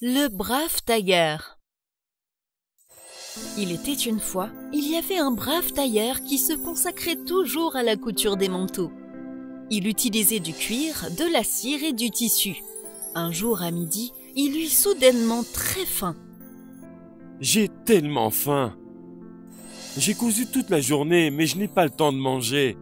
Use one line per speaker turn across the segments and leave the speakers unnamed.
Le brave tailleur. Il était une fois, il y avait un brave tailleur qui se consacrait toujours à la couture des manteaux. Il utilisait du cuir, de la cire et du tissu. Un jour à midi, il eut soudainement très faim.
J'ai tellement faim. J'ai cousu toute la journée, mais je n'ai pas le temps de manger.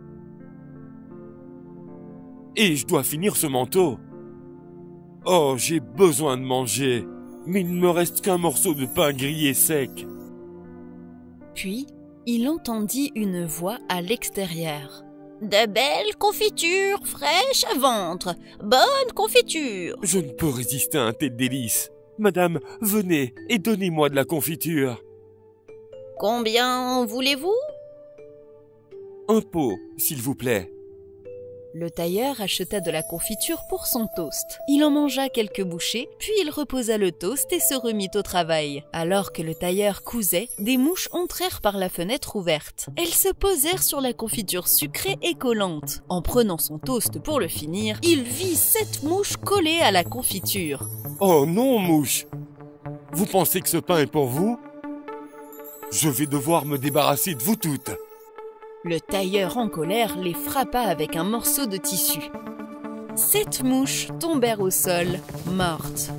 Et je dois finir ce manteau. Oh, j'ai besoin de manger, mais il ne me reste qu'un morceau de pain grillé sec.
Puis, il entendit une voix à l'extérieur. « De belles confitures fraîches à vendre, bonne confiture !»
Je ne peux résister à un tel délice. Madame, venez et donnez-moi de la confiture.
« Combien voulez-vous »
Un pot, s'il vous plaît.
Le tailleur acheta de la confiture pour son toast. Il en mangea quelques bouchées, puis il reposa le toast et se remit au travail. Alors que le tailleur cousait, des mouches entrèrent par la fenêtre ouverte. Elles se posèrent sur la confiture sucrée et collante. En prenant son toast pour le finir, il vit 7 mouches collées à la confiture.
Oh non, mouche! Vous pensez que ce pain est pour vous? Je vais devoir me débarrasser de vous toutes.
Le tailleur en colère les frappa avec un morceau de tissu. 7 mouches tombèrent au sol, mortes.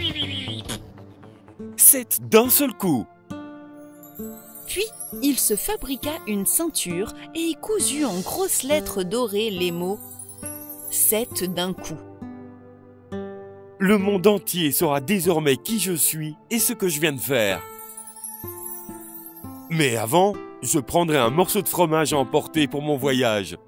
7 d'un seul coup.
Puis, il se fabriqua une ceinture et y coulut en grosses lettres dorées les mots « 7 d'un coup ».
Le monde entier saura désormais qui je suis et ce que je viens de faire. Mais avant, je prendrai un morceau de fromage à emporter pour mon voyage.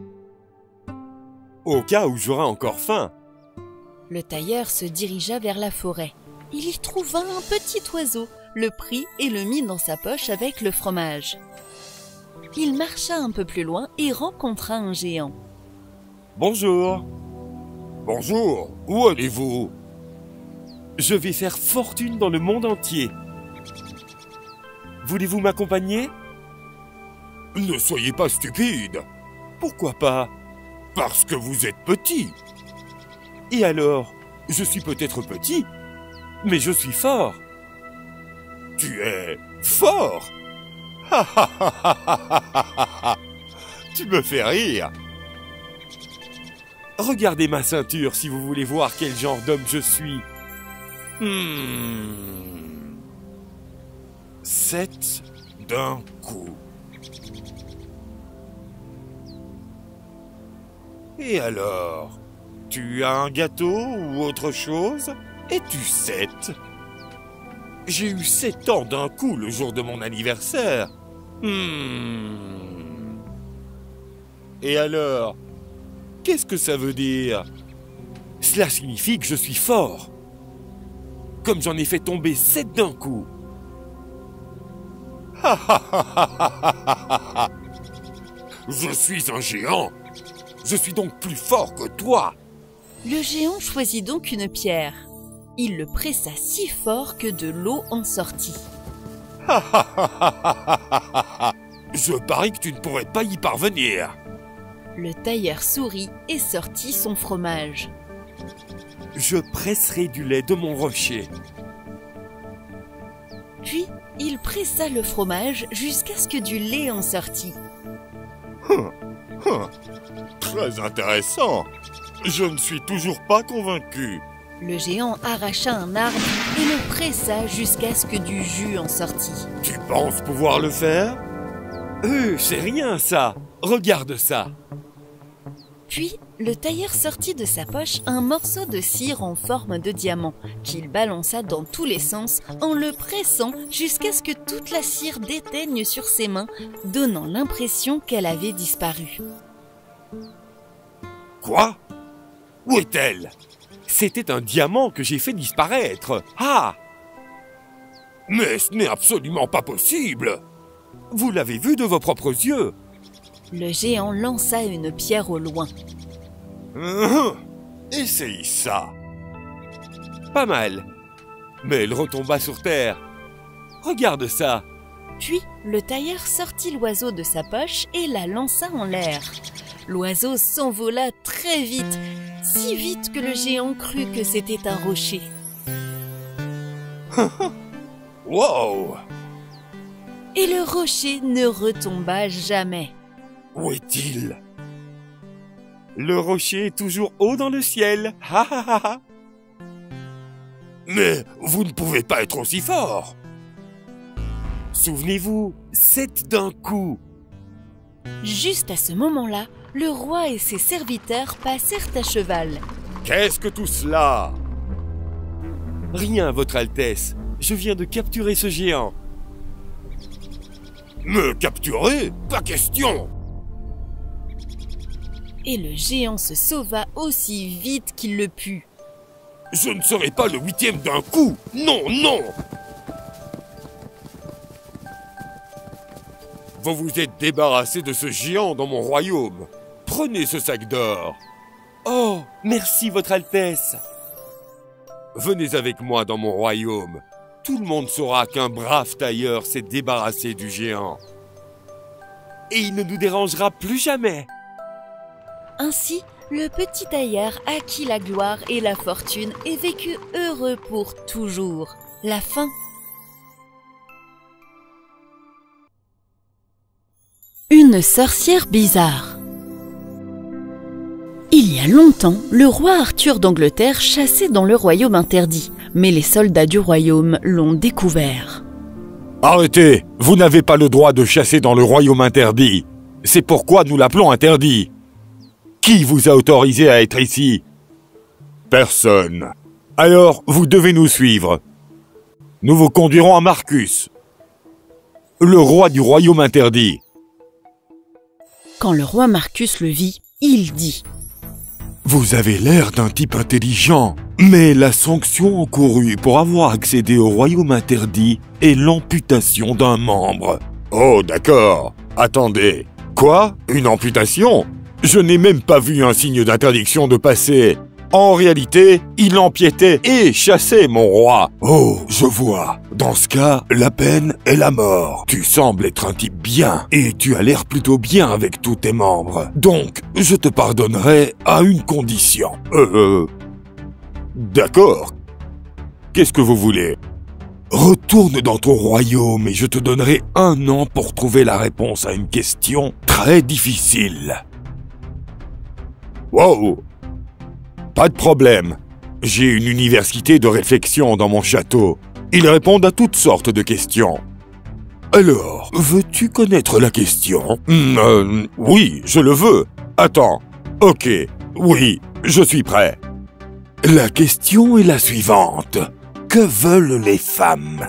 Au cas où j'aurai encore faim.
Le tailleur se dirigea vers la forêt. Il y trouva un petit oiseau, le prit et le mit dans sa poche avec le fromage. Il marcha un peu plus loin et rencontra un géant.
Bonjour.
Bonjour, où allez-vous?
Je vais faire fortune dans le monde entier. Voulez-vous m'accompagner?
Ne soyez pas stupide.
Pourquoi pas?
Parce que vous êtes petit.
Et alors? Je suis peut-être petit, mais je suis fort.
Tu es fort. Tu me fais rire.
Regardez ma ceinture si vous voulez voir quel genre d'homme je suis.
7 d'un coup. Et alors, tu as un gâteau ou autre chose? Es-tu 7? J'ai eu 7 ans d'un coup le jour de mon anniversaire. Et alors, qu'est-ce que ça veut dire?
Cela signifie que je suis fort. Comme j'en ai fait tomber 7 d'un coup.
Je suis un géant. Je suis donc plus fort que toi.
Le géant choisit donc une pierre. Il le pressa si fort que de l'eau en sortit.
Je parie que tu ne pourrais pas y parvenir.
Le tailleur sourit et sortit son fromage.
Je presserai du lait de mon rocher.
Puis, il pressa le fromage jusqu'à ce que du lait en sortît.
Très intéressant. Je ne suis toujours pas convaincu.
Le géant arracha un arbre et le pressa jusqu'à ce que du jus en sortît.
Tu penses pouvoir le faire?
C'est rien ça. Regarde ça.
Puis, le tailleur sortit de sa poche un morceau de cire en forme de diamant qu'il balança dans tous les sens en le pressant jusqu'à ce que toute la cire déteigne sur ses mains, donnant l'impression qu'elle avait disparu.
Quoi? Où est-elle?
C'était un diamant que j'ai fait disparaître. Ah!
Mais ce n'est absolument pas possible.
Vous l'avez vu de vos propres yeux.
Le géant lança une pierre au loin.
Essaye ça.
Pas mal. Mais elle retomba sur terre. Regarde ça.
Puis, le tailleur sortit l'oiseau de sa poche et la lança en l'air. L'oiseau s'envola très vite, si vite que le géant crut que c'était un rocher.
Wow!
Et le rocher ne retomba jamais.
Où est-il?
Le rocher est toujours haut dans le ciel. Ha ha ha ha.
Mais vous ne pouvez pas être aussi fort.
Souvenez-vous, 7 d'un coup.
Juste à ce moment-là, le roi et ses serviteurs passèrent à cheval.
Qu'est-ce que tout cela?
Rien, Votre Altesse. Je viens de capturer ce géant.
Me capturer? Pas question!
Et le géant se sauva aussi vite qu'il le put.
Je ne serai pas le 8e d'un coup! Non, non! Vous vous êtes débarrassé de ce géant dans mon royaume. Prenez ce sac d'or.
Oh, merci, Votre Altesse.
Venez avec moi dans mon royaume. Tout le monde saura qu'un brave tailleur s'est débarrassé du géant.
Et il ne nous dérangera plus jamais.
Ainsi, le petit tailleur acquit la gloire et la fortune et vécut heureux pour toujours. La fin. Une sorcière bizarre. Il y a longtemps, le roi Arthur d'Angleterre chassait dans le royaume interdit, mais les soldats du royaume l'ont découvert.
Arrêtez! Vous n'avez pas le droit de chasser dans le royaume interdit. C'est pourquoi nous l'appelons interdit. Qui vous a autorisé à être ici? Personne. Alors, vous devez nous suivre. Nous vous conduirons à Marcus, le roi du royaume interdit.
Quand le roi Marcus le vit, il dit:
Vous avez l'air d'un type intelligent, mais la sanction encourue pour avoir accédé au royaume interdit est l'amputation d'un membre. Oh, d'accord. Attendez. Quoi? Une amputation? Je n'ai même pas vu un signe d'interdiction de passer. En réalité, il empiétait et chassait mon roi. Oh, je vois. Dans ce cas, la peine est la mort. Tu sembles être un type bien et tu as l'air plutôt bien avec tous tes membres. Donc, je te pardonnerai à une condition. D'accord. Qu'est-ce que vous voulez? Retourne dans ton royaume et je te donnerai 1 an pour trouver la réponse à une question très difficile. Wow! Pas de problème. J'ai une université de réflexion dans mon château. Ils répondent à toutes sortes de questions. Alors, veux-tu connaître la question? Oui, je le veux. Attends. Ok. Oui, je suis prêt. La question est la suivante. Que veulent les femmes?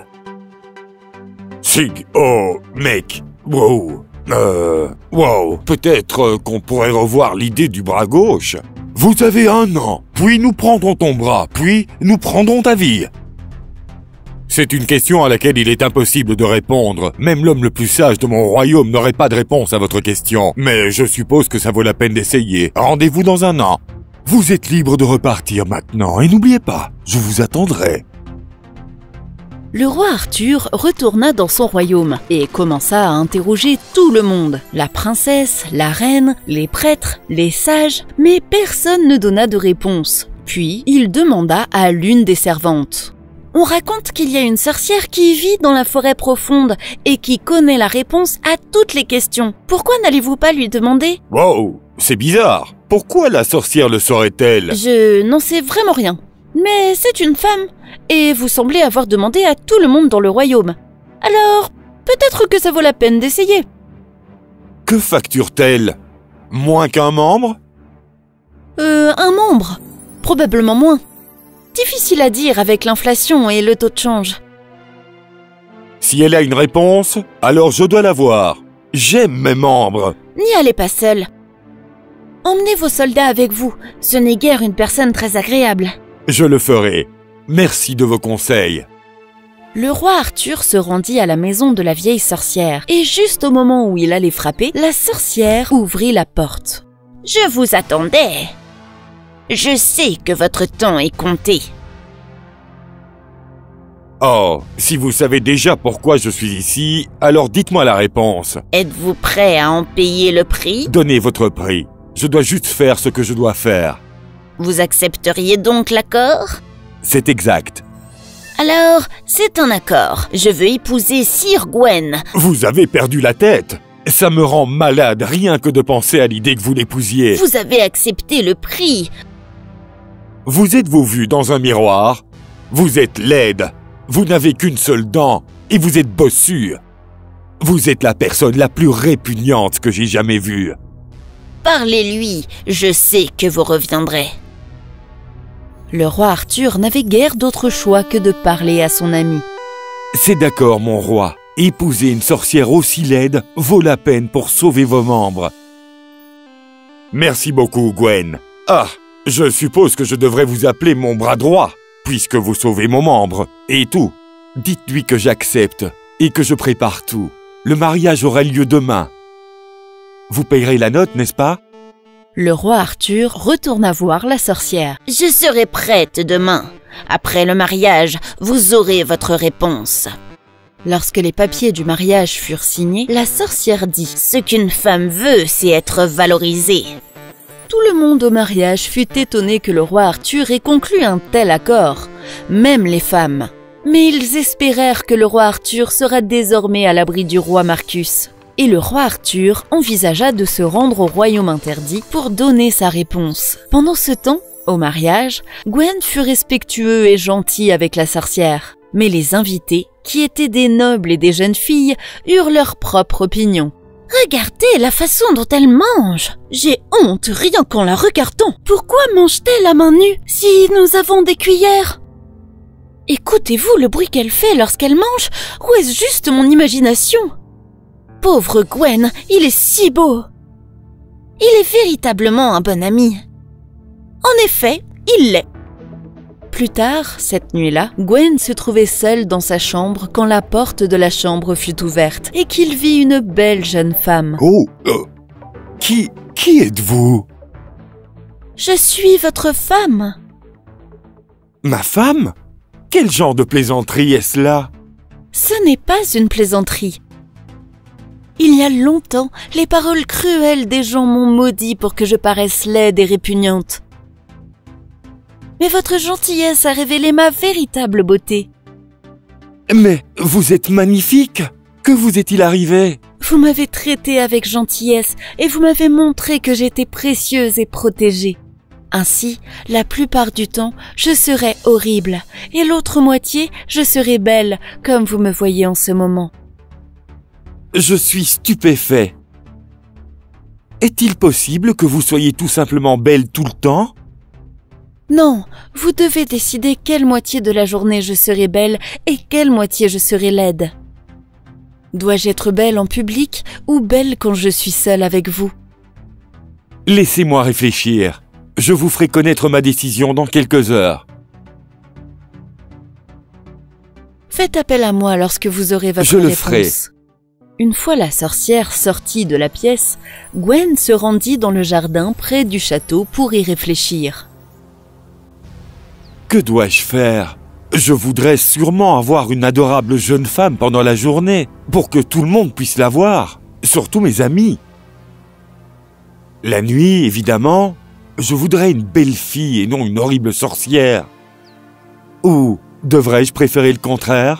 Sig, oh, mec. Wow. Wow. Peut-être qu'on pourrait revoir l'idée du bras gauche. Vous avez 1 an, puis nous prendrons ton bras, puis nous prendrons ta vie. C'est une question à laquelle il est impossible de répondre. Même l'homme le plus sage de mon royaume n'aurait pas de réponse à votre question. Mais je suppose que ça vaut la peine d'essayer. Rendez-vous dans 1 an. Vous êtes libre de repartir maintenant, et n'oubliez pas, je vous attendrai.
Le roi Arthur retourna dans son royaume et commença à interroger tout le monde. La princesse, la reine, les prêtres, les sages, mais personne ne donna de réponse. Puis, il demanda à l'une des servantes. « On raconte qu'il y a une sorcière qui vit dans la forêt profonde et qui connaît la réponse à toutes les questions. Pourquoi n'allez-vous pas lui demander ?»
Wow, c'est bizarre. Pourquoi la sorcière le saurait-elle?
Je n'en sais vraiment rien. Mais c'est une femme, et vous semblez avoir demandé à tout le monde dans le royaume. Alors, peut-être que ça vaut la peine d'essayer.
Que facture-t-elle? Moins qu'un membre?
Un membre. Probablement moins. Difficile à dire avec l'inflation et le taux de change.
Si elle a une réponse, alors je dois l'avoir. J'aime mes membres.
N'y allez pas seul. Emmenez vos soldats avec vous. Ce n'est guère une personne très agréable.
Je le ferai. Merci de vos conseils.
Le roi Arthur se rendit à la maison de la vieille sorcière, et juste au moment où il allait frapper, la sorcière ouvrit la porte. « Je vous attendais. Je sais que votre temps est compté. »
Oh, si vous savez déjà pourquoi je suis ici, alors dites-moi la réponse.
Êtes-vous prêt à en payer le prix?
Donnez votre prix. Je dois juste faire ce que je dois faire.
Vous accepteriez donc l'accord?
C'est exact.
Alors, c'est un accord. Je veux épouser Sir Gwen.
Vous avez perdu la tête. Ça me rend malade rien que de penser à l'idée que vous l'épousiez.
Vous avez accepté le prix.
Vous êtes-vous vu dans un miroir? Vous êtes laide. Vous n'avez qu'une seule dent et vous êtes bossue. Vous êtes la personne la plus répugnante que j'ai jamais vue.
Parlez-lui, je sais que vous reviendrez.
Le roi Arthur n'avait guère d'autre choix que de parler à son ami.
C'est d'accord, mon roi. Épouser une sorcière aussi laide vaut la peine pour sauver vos membres. Merci beaucoup, Gwen. Ah, je suppose que je devrais vous appeler mon bras droit, puisque vous sauvez mon membre, et tout. Dites-lui que j'accepte et que je prépare tout. Le mariage aura lieu demain. Vous payerez la note, n'est-ce pas?
Le roi Arthur retourna voir la sorcière.
Je serai prête demain. Après le mariage, vous aurez votre réponse.
Lorsque les papiers du mariage furent signés, la sorcière dit «
Ce qu'une femme veut, c'est être valorisée. »
Tout le monde au mariage fut étonné que le roi Arthur ait conclu un tel accord, même les femmes. Mais ils espérèrent que le roi Arthur sera désormais à l'abri du roi Marcus. Et le roi Arthur envisagea de se rendre au royaume interdit pour donner sa réponse. Pendant ce temps, au mariage, Gwen fut respectueux et gentil avec la sorcière. Mais les invités, qui étaient des nobles et des jeunes filles, eurent leur propre opinion.
Regardez la façon dont elle mange. J'ai honte rien qu'en la regardant. Pourquoi mange-t-elle à main nue si nous avons des cuillères? Écoutez-vous le bruit qu'elle fait lorsqu'elle mange, ou est-ce juste mon imagination? Pauvre Gwen, il est si beau. Il est véritablement un bon ami. En effet, il l'est.
Plus tard, cette nuit-là, Gwen se trouvait seule dans sa chambre quand la porte de la chambre fut ouverte et qu'il vit une belle jeune femme.
Oh, qui êtes-vous?
Je suis votre femme.
Ma femme? Quel genre de plaisanterie est-ce là?
Ce n'est pas une plaisanterie. Il y a longtemps, les paroles cruelles des gens m'ont maudit pour que je paraisse laide et répugnante. Mais votre gentillesse a révélé ma véritable beauté.
Mais vous êtes magnifique! Que vous est-il arrivé?
Vous m'avez traitée avec gentillesse et vous m'avez montré que j'étais précieuse et protégée. Ainsi, la plupart du temps, je serai horrible et l'autre moitié, je serai belle, comme vous me voyez en ce moment.
Je suis stupéfait. Est-il possible que vous soyez tout simplement belle tout le temps?
Non, vous devez décider quelle moitié de la journée je serai belle et quelle moitié je serai laide. Dois-je être belle en public ou belle quand je suis seule avec vous?
Laissez-moi réfléchir. Je vous ferai connaître ma décision dans quelques heures.
Faites appel à moi lorsque vous aurez votre réponse.
Je le ferai.
Une fois la sorcière sortie de la pièce, Gwen se rendit dans le jardin près du château pour y réfléchir.
Que dois-je faire? Je voudrais sûrement avoir une adorable jeune femme pendant la journée, pour que tout le monde puisse la voir, surtout mes amis. La nuit, évidemment, je voudrais une belle fille et non une horrible sorcière. Ou devrais-je préférer le contraire?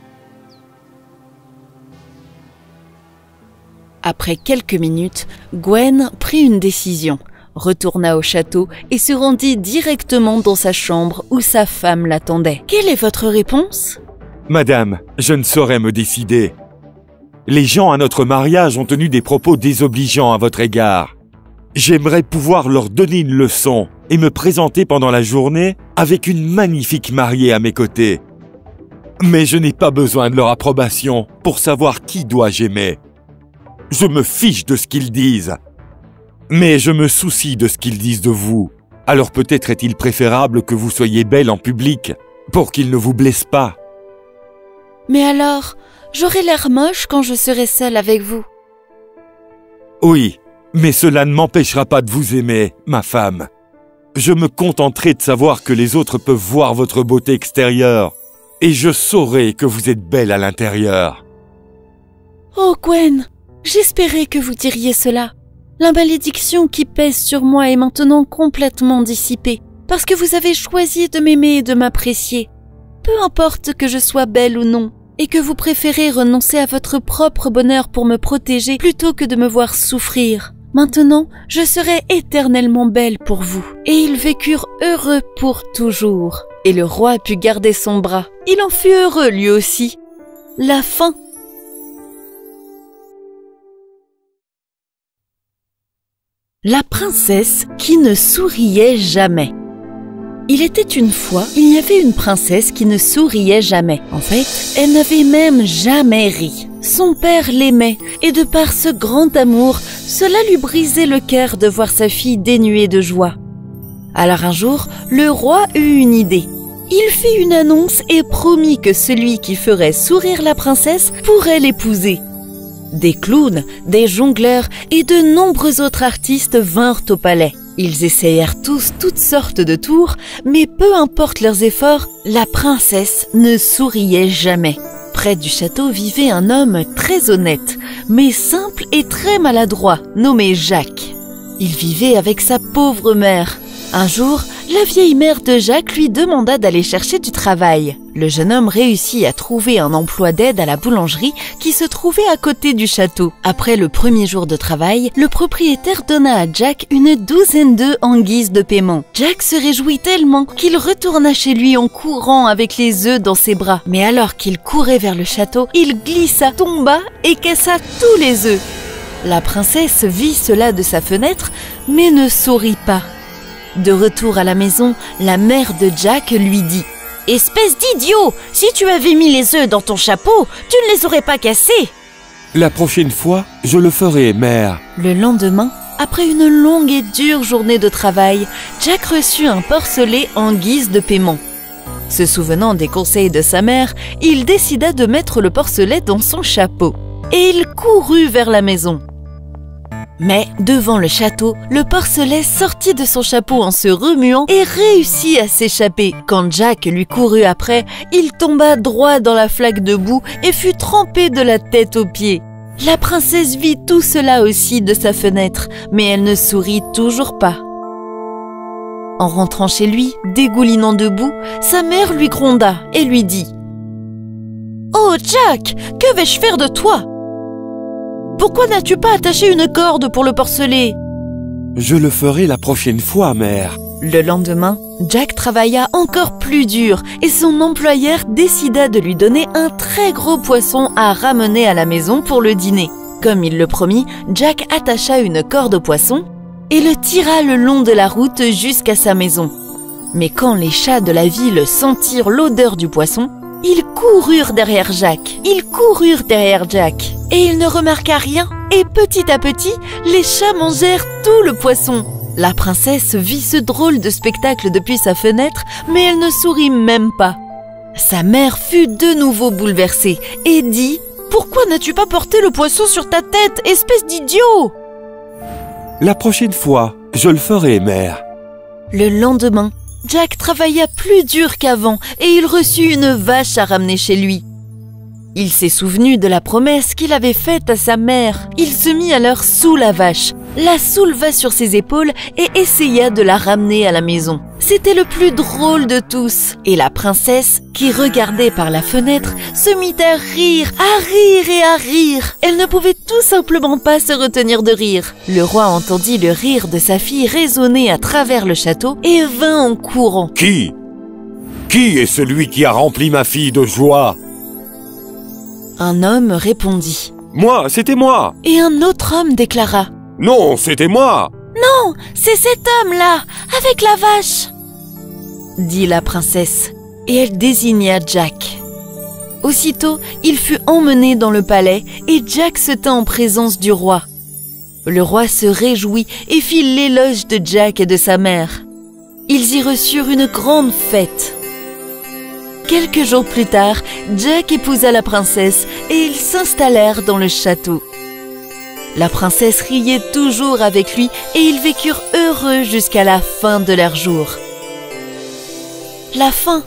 Après quelques minutes, Gwen prit une décision, retourna au château et se rendit directement dans sa chambre où sa femme l'attendait. « Quelle est votre réponse ?»
Madame, je ne saurais me décider. Les gens à notre mariage ont tenu des propos désobligeants à votre égard. J'aimerais pouvoir leur donner une leçon et me présenter pendant la journée avec une magnifique mariée à mes côtés. Mais je n'ai pas besoin de leur approbation pour savoir qui dois-je aimer. Je me fiche de ce qu'ils disent. Mais je me soucie de ce qu'ils disent de vous. Alors peut-être est-il préférable que vous soyez belle en public, pour qu'ils ne vous blessent pas.
Mais alors, j'aurai l'air moche quand je serai seule avec vous.
Oui, mais cela ne m'empêchera pas de vous aimer, ma femme. Je me contenterai de savoir que les autres peuvent voir votre beauté extérieure, et je saurai que vous êtes belle à l'intérieur.
Oh Gwen, j'espérais que vous diriez cela. La malédiction qui pèse sur moi est maintenant complètement dissipée, parce que vous avez choisi de m'aimer et de m'apprécier. peu importe que je sois belle ou non, et que vous préférez renoncer à votre propre bonheur pour me protéger plutôt que de me voir souffrir. Maintenant, je serai éternellement belle pour vous. » Et ils vécurent heureux pour toujours. Et le roi put garder son bras. Il en fut heureux lui aussi. La fin. La princesse qui ne souriait jamais. Il était une fois, il y avait une princesse qui ne souriait jamais. En fait, elle n'avait même jamais ri. Son père l'aimait, et de par ce grand amour, cela lui brisait le cœur de voir sa fille dénuée de joie. Alors un jour, le roi eut une idée. Il fit une annonce et promit que celui qui ferait sourire la princesse pourrait l'épouser. Des clowns, des jongleurs et de nombreux autres artistes vinrent au palais. Ils essayèrent tous toutes sortes de tours, mais peu importe leurs efforts, la princesse ne souriait jamais. Près du château vivait un homme très honnête, mais simple et très maladroit, nommé Jacques. Il vivait avec sa pauvre mère. Un jour, la vieille mère de Jacques lui demanda d'aller chercher du travail. Le jeune homme réussit à trouver un emploi d'aide à la boulangerie qui se trouvait à côté du château. Après le premier jour de travail, le propriétaire donna à Jack une douzaine d'œufs en guise de paiement. Jack se réjouit tellement qu'il retourna chez lui en courant avec les œufs dans ses bras. Mais alors qu'il courait vers le château, il glissa, tomba et cassa tous les œufs. La princesse vit cela de sa fenêtre, mais ne sourit pas. De retour à la maison, la mère de Jack lui dit « Espèce d'idiot! Si tu avais mis les œufs dans ton chapeau, tu ne les aurais pas cassés !»
« La prochaine fois, je le ferai, mère. »
Le lendemain, après une longue et dure journée de travail, Jack reçut un porcelet en guise de paiement. Se souvenant des conseils de sa mère, il décida de mettre le porcelet dans son chapeau. Et il courut vers la maison. Mais, devant le château, le porcelet sortit de son chapeau en se remuant et réussit à s'échapper. Quand Jack lui courut après, il tomba droit dans la flaque de boue et fut trempé de la tête aux pieds. La princesse vit tout cela aussi de sa fenêtre, mais elle ne sourit toujours pas. En rentrant chez lui, dégoulinant de boue, sa mère lui gronda et lui dit « Oh Jack, que vais-je faire de toi ? Pourquoi n'as-tu pas attaché une corde pour le porcelet ?»«
Je le ferai la prochaine fois, mère. »
Le lendemain, Jack travailla encore plus dur et son employeur décida de lui donner un très gros poisson à ramener à la maison pour le dîner. Comme il le promit, Jack attacha une corde au poisson et le tira le long de la route jusqu'à sa maison. Mais quand les chats de la ville sentirent l'odeur du poisson, ils coururent derrière Jack. Et il ne remarqua rien. Et petit à petit, les chats mangèrent tout le poisson. La princesse vit ce drôle de spectacle depuis sa fenêtre, mais elle ne sourit même pas. Sa mère fut de nouveau bouleversée et dit « Pourquoi n'as-tu pas porté le poisson sur ta tête, espèce d'idiot ?»
La prochaine fois, je le ferai, mère.
Le lendemain, Jack travailla plus dur qu'avant et il reçut une vache à ramener chez lui. Il s'est souvenu de la promesse qu'il avait faite à sa mère. Il se mit alors sous la vache, la souleva sur ses épaules et essaya de la ramener à la maison. C'était le plus drôle de tous. Et la princesse, qui regardait par la fenêtre, se mit à rire et à rire. Elle ne pouvait tout simplement pas se retenir de rire. Le roi entendit le rire de sa fille résonner à travers le château et vint en courant.
« Qui est celui qui a rempli ma fille de joie ?»
Un homme répondit.
« Moi, c'était moi !»
Et un autre homme déclara.
« Non, c'était moi !»«
Non, c'est cet homme-là, avec la vache !» dit la princesse, et elle désigna Jack. Aussitôt, il fut emmené dans le palais et Jack se tint en présence du roi. Le roi se réjouit et fit l'éloge de Jack et de sa mère. Ils y reçurent une grande fête. Quelques jours plus tard, Jack épousa la princesse et ils s'installèrent dans le château. La princesse riait toujours avec lui et ils vécurent heureux jusqu'à la fin de leur jour. La fin.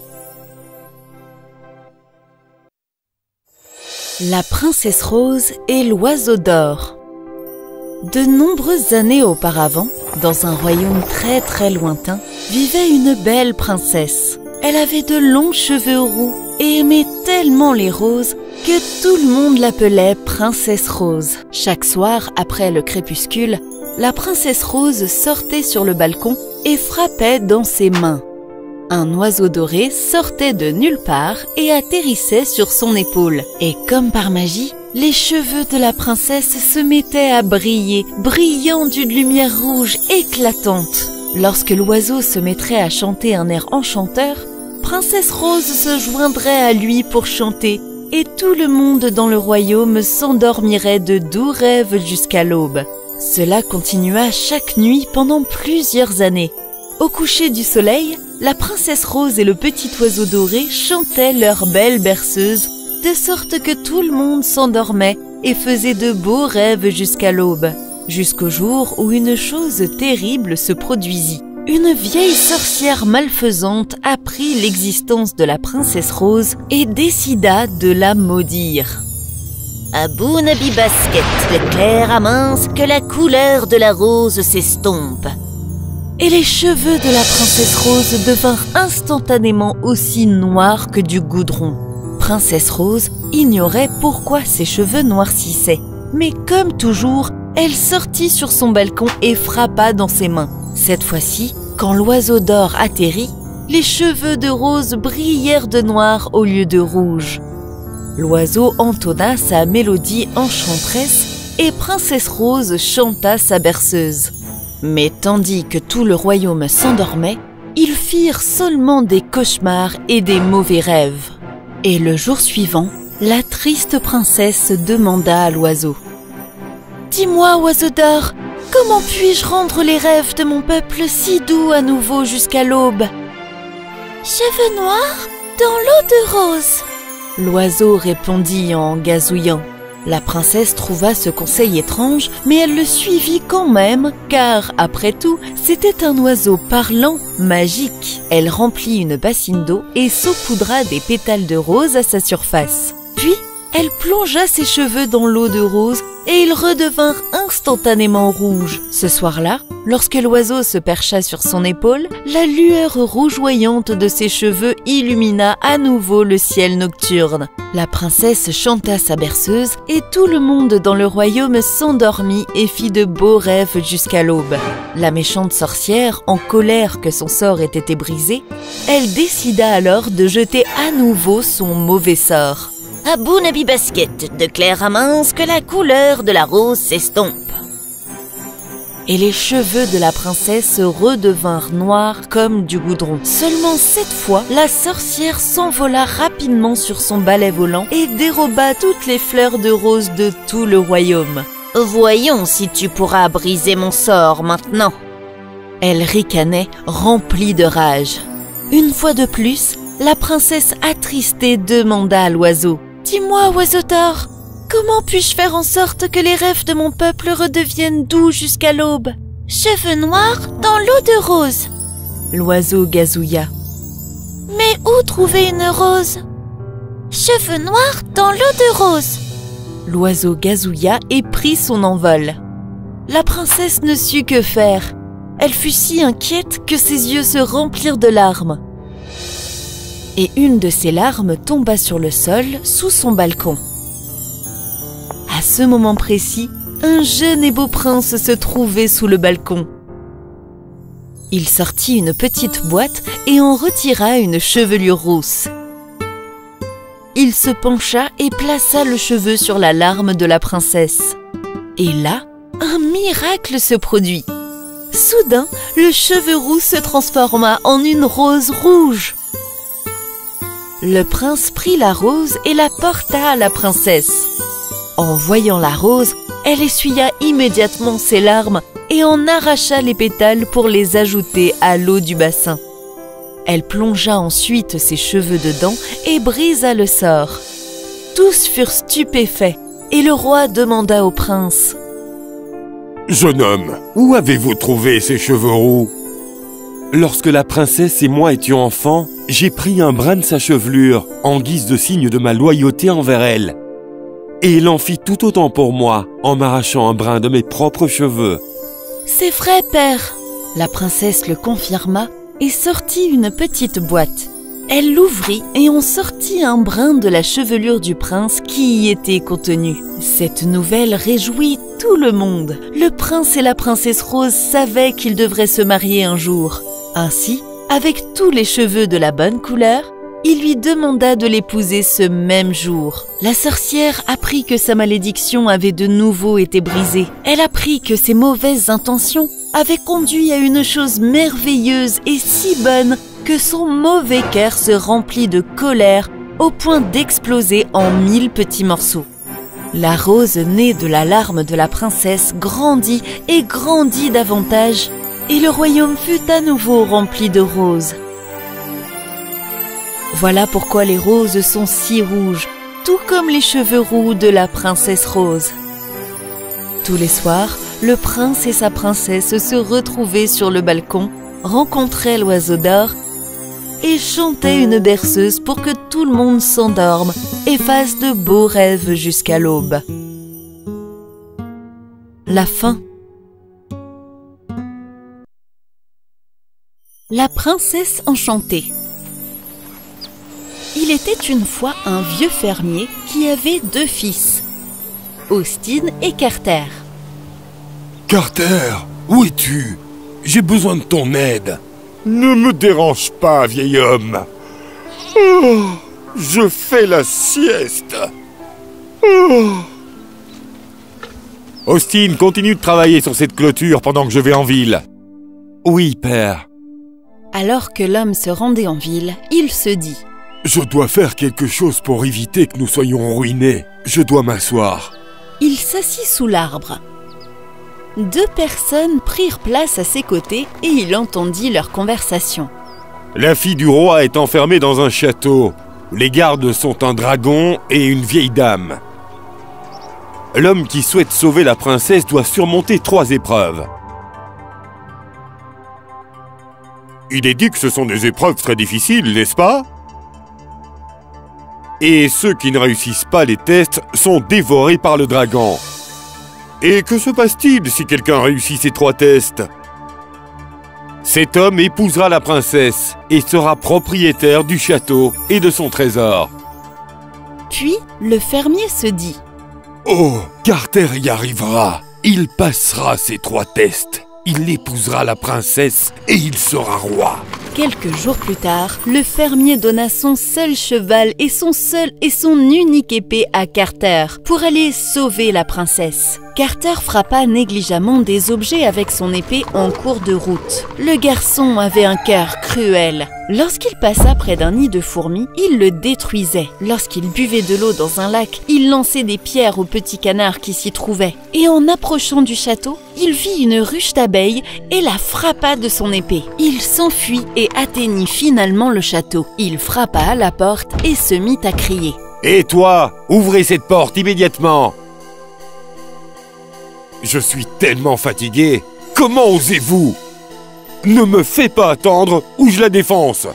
La princesse rose et l'oiseau d'or. De nombreuses années auparavant, dans un royaume très lointain, vivait une belle princesse. Elle avait de longs cheveux roux et aimait tellement les roses que tout le monde l'appelait Princesse Rose. Chaque soir, après le crépuscule, la Princesse Rose sortait sur le balcon et frappait dans ses mains. Un oiseau doré sortait de nulle part et atterrissait sur son épaule. Et comme par magie, les cheveux de la princesse se mettaient à briller, brillant d'une lumière rouge éclatante. Lorsque l'oiseau se mettrait à chanter un air enchanteur, Princesse Rose se joindrait à lui pour chanter et tout le monde dans le royaume s'endormirait de doux rêves jusqu'à l'aube. Cela continua chaque nuit pendant plusieurs années. Au coucher du soleil, la princesse Rose et le petit oiseau doré chantaient leur belle berceuse, de sorte que tout le monde s'endormait et faisait de beaux rêves jusqu'à l'aube. Jusqu'au jour où une chose terrible se produisit. Une vieille sorcière malfaisante apprit l'existence de la princesse Rose et décida de la maudire.
Abounabi Basket, déclare à mince que la couleur de la rose s'estompe.
Et les cheveux de la princesse Rose devinrent instantanément aussi noirs que du goudron. Princesse Rose ignorait pourquoi ses cheveux noircissaient. Mais comme toujours, elle sortit sur son balcon et frappa dans ses mains. Cette fois-ci, quand l'oiseau d'or atterrit, les cheveux de Rose brillèrent de noir au lieu de rouge. L'oiseau entonna sa mélodie enchanteresse et Princesse Rose chanta sa berceuse. Mais tandis que tout le royaume s'endormait, ils firent seulement des cauchemars et des mauvais rêves. Et le jour suivant, la triste princesse demanda à l'oiseau. « Dis-moi, oiseau d'or, comment puis-je rendre les rêves de mon peuple si doux à nouveau jusqu'à l'aube ?»«
Cheveux noirs dans l'eau de rose. »
L'oiseau répondit en gazouillant. La princesse trouva ce conseil étrange, mais elle le suivit quand même, car, après tout, c'était un oiseau parlant, magique. Elle remplit une bassine d'eau et saupoudra des pétales de rose à sa surface. Puis, elle plongea ses cheveux dans l'eau de rose et ils redevinrent instantanément rouges. Ce soir-là, lorsque l'oiseau se percha sur son épaule, la lueur rougeoyante de ses cheveux illumina à nouveau le ciel nocturne. La princesse chanta sa berceuse et tout le monde dans le royaume s'endormit et fit de beaux rêves jusqu'à l'aube. La méchante sorcière, en colère que son sort ait été brisé, elle décida alors de jeter à nouveau son mauvais sort.
Abounabi Basket, déclare à mince que la couleur de la rose s'estompe.
Et les cheveux de la princesse redevinrent noirs comme du goudron. Seulement cette fois, la sorcière s'envola rapidement sur son balai volant et déroba toutes les fleurs de rose de tout le royaume.
« Voyons si tu pourras briser mon sort maintenant. »
Elle ricanait, remplie de rage. Une fois de plus, la princesse attristée demanda à l'oiseau. « Dis-moi, oiseau d'or, comment puis-je faire en sorte que les rêves de mon peuple redeviennent doux jusqu'à l'aube ?»«
Cheveux noirs dans l'eau de rose. »
L'oiseau gazouilla.
« Mais où trouver une rose ?»« Cheveux noirs dans l'eau de rose. »
L'oiseau gazouilla et prit son envol. La princesse ne sut que faire. Elle fut si inquiète que ses yeux se remplirent de larmes. Et une de ses larmes tomba sur le sol sous son balcon. À ce moment précis, un jeune et beau prince se trouvait sous le balcon. Il sortit une petite boîte et en retira une chevelure rousse. Il se pencha et plaça le cheveu sur la larme de la princesse. Et là, un miracle se produit. Soudain, le cheveu roux se transforma en une rose rouge. Le prince prit la rose et la porta à la princesse. En voyant la rose, elle essuya immédiatement ses larmes et en arracha les pétales pour les ajouter à l'eau du bassin. Elle plongea ensuite ses cheveux dedans et brisa le sort. Tous furent stupéfaits et le roi demanda au prince.
« Jeune homme, où avez-vous trouvé ces cheveux roux ?»
Lorsque la princesse et moi étions enfants, j'ai pris un brin de sa chevelure en guise de signe de ma loyauté envers elle. Et il en fit tout autant pour moi en m'arrachant un brin de mes propres cheveux.
« C'est vrai, père !» La princesse le confirma et sortit une petite boîte. Elle l'ouvrit et en sortit un brin de la chevelure du prince qui y était contenu. Cette nouvelle réjouit tout le monde. Le prince et la princesse Rose savaient qu'ils devraient se marier un jour. Ainsi, avec tous les cheveux de la bonne couleur, il lui demanda de l'épouser ce même jour. La sorcière apprit que sa malédiction avait de nouveau été brisée. Elle apprit que ses mauvaises intentions avaient conduit à une chose merveilleuse et si bonne que son mauvais cœur se remplit de colère au point d'exploser en 1000 petits morceaux. La rose née de la larme de la princesse grandit et grandit davantage, et le royaume fut à nouveau rempli de roses. Voilà pourquoi les roses sont si rouges, tout comme les cheveux roux de la princesse Rose. Tous les soirs, le prince et sa princesse se retrouvaient sur le balcon, rencontraient l'oiseau d'or et chantaient une berceuse pour que tout le monde s'endorme et fasse de beaux rêves jusqu'à l'aube. La fin. La princesse enchantée. Il était une fois un vieux fermier qui avait 2 fils, Austin et Carter.
Carter, où es-tu? J'ai besoin de ton aide. Ne me dérange pas, vieil homme. Oh, je fais la sieste. Oh.
Austin, continue de travailler sur cette clôture pendant que je vais en ville. Oui, père.
Alors que l'homme se rendait en ville, il se dit:
Je dois faire quelque chose pour éviter que nous soyons ruinés. Je dois m'asseoir.
Il s'assit sous l'arbre. 2 personnes prirent place à ses côtés et il entendit leur conversation.
La fille du roi est enfermée dans un château. Les gardes sont un dragon et une vieille dame. L'homme qui souhaite sauver la princesse doit surmonter 3 épreuves.
Il est dit que ce sont des épreuves très difficiles, n'est-ce pas?
Et ceux qui ne réussissent pas les tests sont dévorés par le dragon.
Et que se passe-t-il si quelqu'un réussit ces 3 tests?
Cet homme épousera la princesse et sera propriétaire du château et de son trésor.
Puis, le fermier se dit:
Oh, Carter y arrivera. Il passera ces 3 tests. Il épousera la princesse et il sera roi.
Quelques jours plus tard, le fermier donna son seul cheval et son unique épée à Carter pour aller sauver la princesse. Carter frappa négligemment des objets avec son épée en cours de route. Le garçon avait un cœur cruel. Lorsqu'il passa près d'un nid de fourmis, il le détruisait. Lorsqu'il buvait de l'eau dans un lac, il lançait des pierres aux petits canards qui s'y trouvaient. Et en approchant du château, il vit une ruche d'abeilles et la frappa de son épée. Il s'enfuit et atteignit finalement le château. Il frappa à la porte et se mit à crier:
Et toi, ouvrez cette porte immédiatement!
Je suis tellement fatigué. Comment osez-vous? Ne me fais pas attendre ou je la défonce.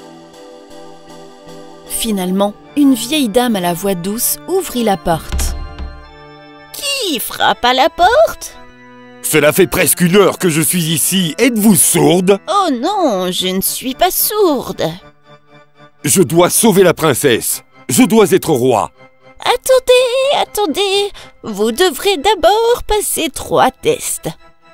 Finalement, une vieille dame à la voix douce ouvrit la porte.
Qui frappe à la porte?
Cela fait presque 1 heure que je suis ici. Êtes-vous sourde?
Oh non, je ne suis pas sourde.
Je dois sauver la princesse. Je dois être roi.
Attendez, vous devrez d'abord passer 3 tests.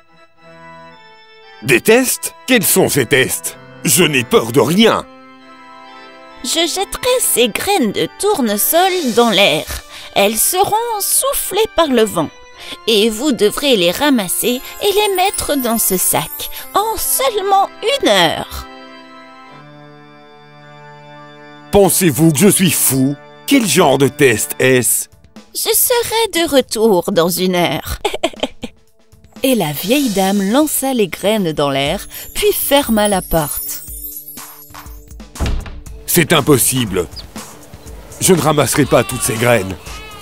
Des tests? Quels sont ces tests? Je n'ai peur de rien.
Je jetterai ces graines de tournesol dans l'air. Elles seront soufflées par le vent. Et vous devrez les ramasser et les mettre dans ce sac en seulement 1 heure.
Pensez-vous que je suis fou? Quel genre de test est-ce?
Je serai de retour dans 1 heure.
Et la vieille dame lança les graines dans l'air, puis ferma la porte.
C'est impossible. Je ne ramasserai pas toutes ces graines.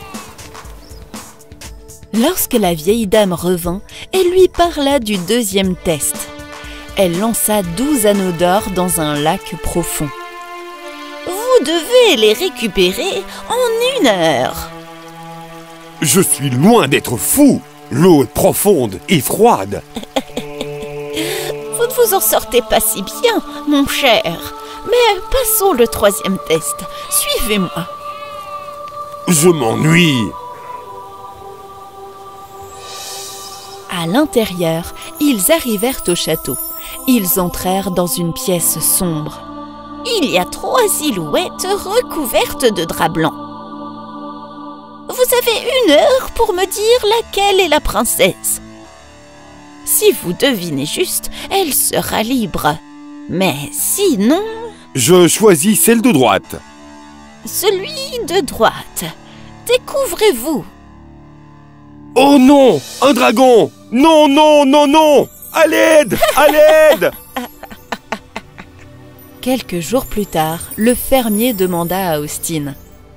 Lorsque la vieille dame revint, elle lui parla du 2e test. Elle lança 12 anneaux d'or dans un lac profond.
Vous devez les récupérer en 1 heure.
Je suis loin d'être fou. L'eau est profonde et froide.
Vous ne vous en sortez pas si bien, mon cher. Mais passons le troisième test. Suivez-moi.
Je m'ennuie.
À l'intérieur, ils arrivèrent au château. Ils entrèrent dans une pièce sombre.
Il y a 3 silhouettes recouvertes de drap blanc. Vous avez 1 heure pour me dire laquelle est la princesse. Si vous devinez juste, elle sera libre. Mais sinon...
Je choisis celle de droite.
Celui de droite. Découvrez-vous.
Oh non! Un dragon! Non, non, non, non! À l'aide! À l'aide!
Quelques jours plus tard, le fermier demanda à Austin.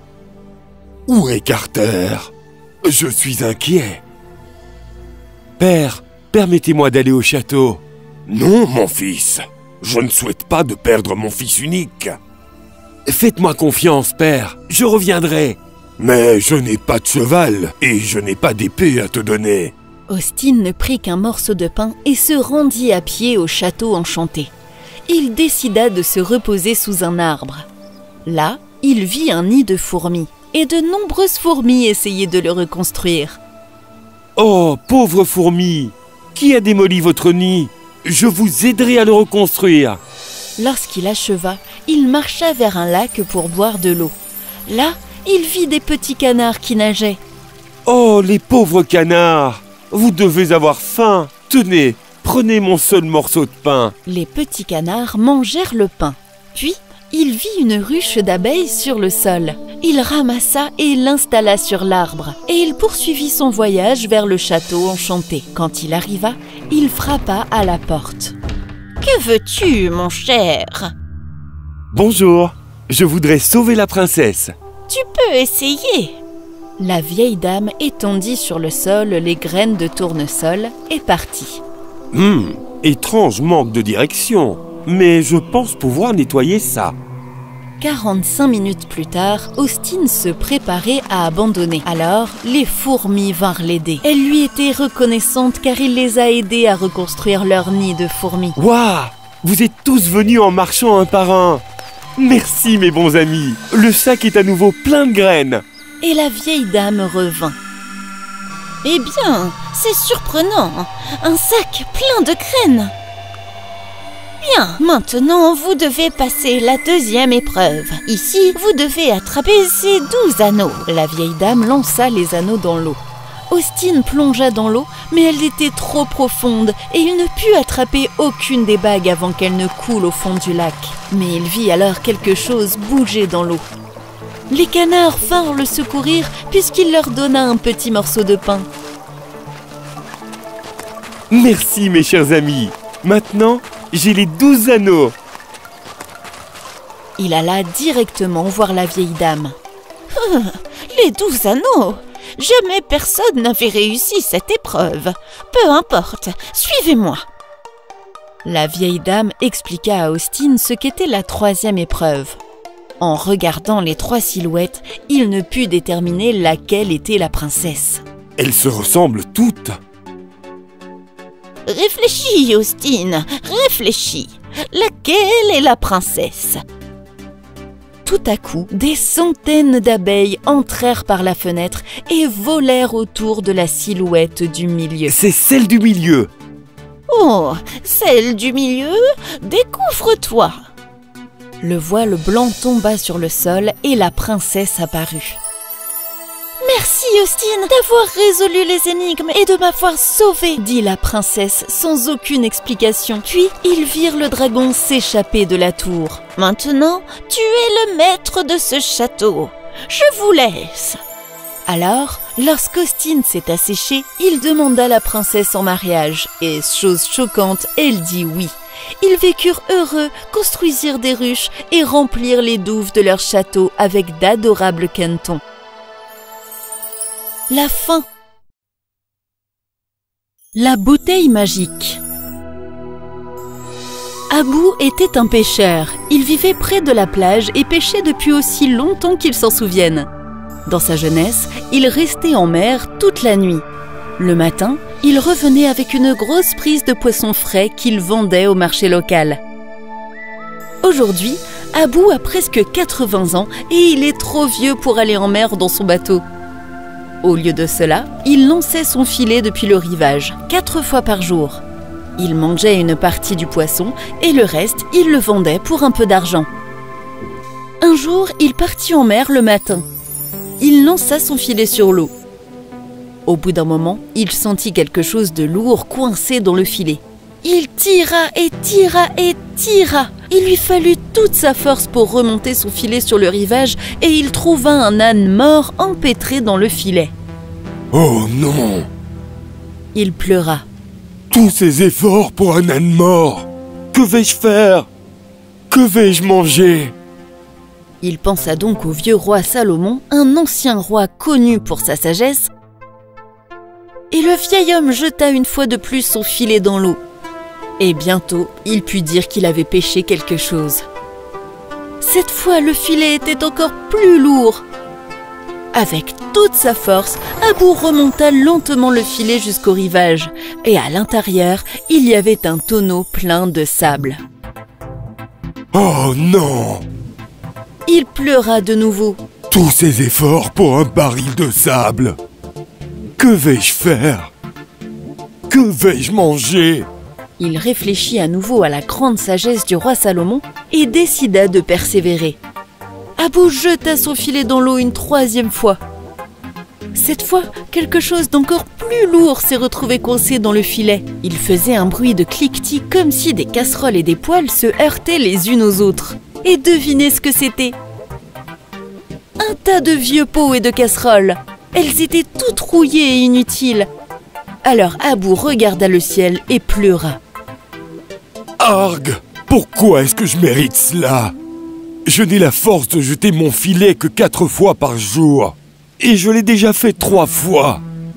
Où est Carter? Je suis inquiet.
Père, permettez-moi d'aller au château.
Non, mon fils. Je ne souhaite pas de perdre mon fils unique.
Faites-moi confiance, père. Je reviendrai.
Mais je n'ai pas de cheval et je n'ai pas d'épée à te donner.
Austin ne prit qu'un morceau de pain et se rendit à pied au château enchanté. Il décida de se reposer sous un arbre. Là, il vit un nid de fourmis, et de nombreuses fourmis essayaient de le reconstruire.
Oh, pauvre fourmi! Qui a démoli votre nid? Je vous aiderai à le reconstruire.
Lorsqu'il acheva, il marcha vers un lac pour boire de l'eau. Là, il vit des petits canards qui nageaient.
Oh, les pauvres canards! Vous devez avoir faim. Tenez, prenez mon seul morceau de pain.
Les petits canards mangèrent le pain. Puis, il vit une ruche d'abeilles sur le sol. Il ramassa et l'installa sur l'arbre. Et il poursuivit son voyage vers le château enchanté. Quand il arriva, il frappa à la porte.
Que veux-tu, mon cher?
Bonjour, je voudrais sauver la princesse.
Tu peux essayer.
La vieille dame étendit sur le sol les graines de tournesol et partit.
Étrange manque de direction, mais je pense pouvoir nettoyer ça.
45 minutes plus tard, Austin se préparait à abandonner. Alors, les fourmis vinrent l'aider. Elle lui était reconnaissante car il les a aidées à reconstruire leur nid de fourmis.
Waouh! Vous êtes tous venus en marchant un par un. Merci mes bons amis. Le sac est à nouveau plein de graines.
Et la vieille dame revint.
Eh bien, c'est surprenant. Un sac plein de graines. Bien, maintenant vous devez passer la deuxième épreuve. Ici, vous devez attraper ces 12 anneaux.
La vieille dame lança les anneaux dans l'eau. Austin plongea dans l'eau, mais elle était trop profonde et il ne put attraper aucune des bagues avant qu'elle ne coule au fond du lac. Mais il vit alors quelque chose bouger dans l'eau. Les canards vinrent le secourir puisqu'il leur donna un petit morceau de pain.
Merci mes chers amis. Maintenant, j'ai les 12 anneaux.
Il alla directement voir la vieille dame.
Les 12 anneaux! Jamais personne n'avait réussi cette épreuve. Peu importe, suivez-moi.
La vieille dame expliqua à Austin ce qu'était la troisième épreuve. En regardant les 3 silhouettes, il ne put déterminer laquelle était la princesse.
Elles se ressemblent toutes.
Réfléchis, Austin, réfléchis. Laquelle est la princesse?
Tout à coup, des centaines d'abeilles entrèrent par la fenêtre et volèrent autour de la silhouette du milieu.
C'est celle du milieu.
Oh, celle du milieu? Découvre-toi.
Le voile blanc tomba sur le sol et la princesse apparut.
Merci, Austin, d'avoir résolu les énigmes et de m'avoir sauvée,
dit la princesse sans aucune explication. Puis, ils virent le dragon s'échapper de la tour.
Maintenant, tu es le maître de ce château. Je vous laisse.
Alors, lorsqu'Austin s'est asséché, il demanda la princesse en mariage. Et, chose choquante, elle dit oui. Ils vécurent heureux, construisirent des ruches et remplirent les douves de leur château avec d'adorables cantons. La fin. La bouteille magique. Abou était un pêcheur. Il vivait près de la plage et pêchait depuis aussi longtemps qu'il s'en souvienne. Dans sa jeunesse, il restait en mer toute la nuit. Le matin, il revenait avec une grosse prise de poissons frais qu'il vendait au marché local. Aujourd'hui, Abou a presque 80 ans et il est trop vieux pour aller en mer dans son bateau. Au lieu de cela, il lançait son filet depuis le rivage, 4 fois par jour. Il mangeait une partie du poisson et le reste, il le vendait pour un peu d'argent. Un jour, il partit en mer le matin. Il lança son filet sur l'eau. Au bout d'un moment, il sentit quelque chose de lourd coincé dans le filet. Il tira et tira et tira. Il lui fallut toute sa force pour remonter son filet sur le rivage et il trouva un âne mort empêtré dans le filet.
Oh non!
Il pleura.
Tous ces efforts pour un âne mort! Que vais-je faire? Que vais-je manger?
Il pensa donc au vieux roi Salomon, un ancien roi connu pour sa sagesse, et le vieil homme jeta une fois de plus son filet dans l'eau. Et bientôt, il put dire qu'il avait pêché quelque chose. Cette fois, le filet était encore plus lourd. Avec toute sa force, Abou remonta lentement le filet jusqu'au rivage, et à l'intérieur, il y avait un tonneau plein de sable.
Oh non!
Il pleura de nouveau.
Tous ces efforts pour un baril de sable! Que vais-je faire? Que vais-je manger?
Il réfléchit à nouveau à la grande sagesse du roi Salomon et décida de persévérer. Abou jeta son filet dans l'eau une 3e fois. Cette fois, quelque chose d'encore plus lourd s'est retrouvé coincé dans le filet. Il faisait un bruit de cliquetis comme si des casseroles et des poêles se heurtaient les unes aux autres. Et devinez ce que c'était? Un tas de vieux pots et de casseroles. Elles étaient toutes rouillées et inutiles. Alors Abou regarda le ciel et pleura.
Argue! Pourquoi est-ce que je mérite cela? Je n'ai la force de jeter mon filet que 4 fois par jour. Et je l'ai déjà fait 3 fois.